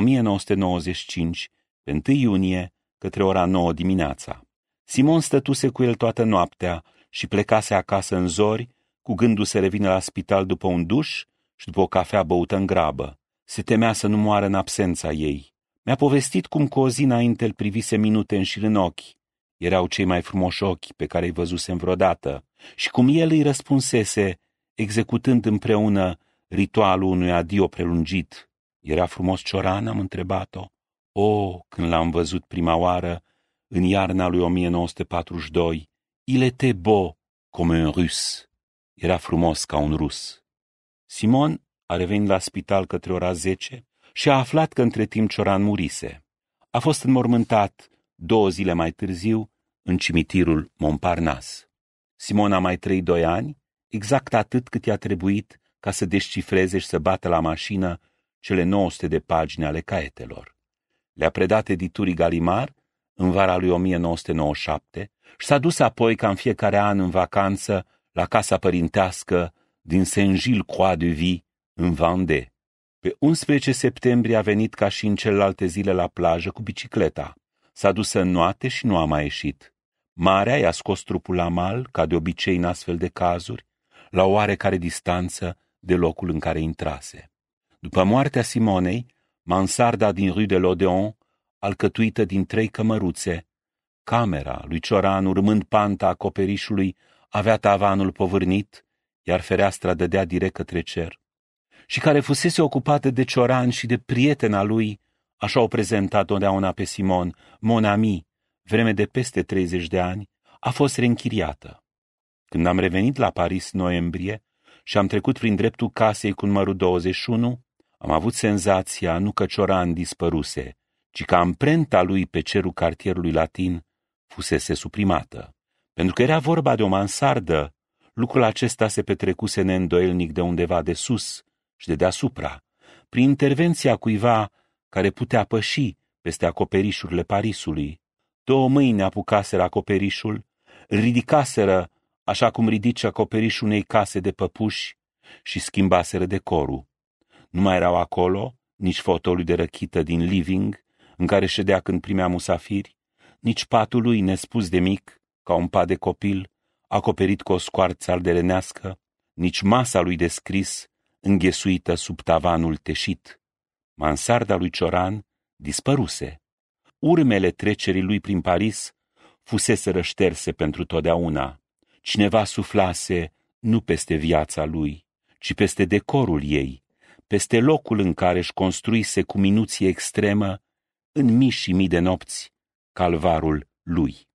1995, pe 1 iunie, către ora 9 dimineața. Simon stătuse cu el toată noaptea și plecase acasă în zori, cu gândul să revină la spital după un duș și după o cafea băută în grabă. Se temea să nu moară în absența ei. Mi-a povestit cum cu o zi înainte îl privise minute în șir în ochi. Erau cei mai frumoși ochi pe care îi văzusem vreodată și cum el îi răspunsese, executând împreună ritualul unui adio prelungit. Era frumos Cioran? Am întrebat-o. O, când l-am văzut prima oară, în iarna lui 1942, il était beau comme un russe. Era frumos ca un rus. Simon a revenit la spital către ora 10 și a aflat că între timp Cioran murise. A fost înmormântat 2 zile mai târziu în cimitirul Montparnasse. Simon a mai trăit 2 ani, exact atât cât i-a trebuit ca să descifreze și să bată la mașină cele 900 de pagini ale caietelor. Le-a predat editurii Galimar în vara lui 1997 și s-a dus apoi ca în fiecare an în vacanță la casa părintească din Saint-Gilles-Croix-de-Vie, în Vendée. Pe 11 septembrie a venit ca și în celelalte zile la plajă cu bicicleta. S-a dus să înnoate și nu a mai ieșit. Marea i-a scos trupul la mal, ca de obicei în astfel de cazuri, la o oarecare distanță de locul în care intrase. După moartea Simonei, mansarda din Rue de l'Odéon, alcătuită din 3 cămăruțe, Camera lui Cioran, urmând panta acoperișului, avea tavanul povârnit, iar fereastra dădea direct către cer. Și care fusese ocupată de Cioran și de prietena lui, așa o prezentat totdeauna pe Simon, mon ami, vreme de peste 30 de ani, a fost reînchiriată. Când am revenit la Paris noiembrie și am trecut prin dreptul casei cu numărul 21, am avut senzația nu că Cioran dispăruse, ci că amprenta lui pe cerul cartierului latin fusese suprimată. Pentru că era vorba de o mansardă, lucrul acesta se petrecuse neîndoielnic de undeva de sus și de deasupra, prin intervenția cuiva care putea păși peste acoperișurile Parisului. 2 mâini apucaseră acoperișul, îl ridicaseră așa cum ridice acoperișul unei case de păpuși și schimbaseră decorul. Nu mai erau acolo nici fotoliul de răchită din living, în care ședea când primea musafiri, nici patul lui nespus de mic, ca un pat de copil, acoperit cu o scoarță ardelenească, nici masa lui de scris, înghesuită sub tavanul teșit. Mansarda lui Cioran dispăruse. Urmele trecerii lui prin Paris fuseseră șterse pentru totdeauna. Cineva suflase nu peste viața lui, ci peste decorul ei, peste locul în care își construise cu minuție extremă, în mii și mii de nopți, calvarul lui.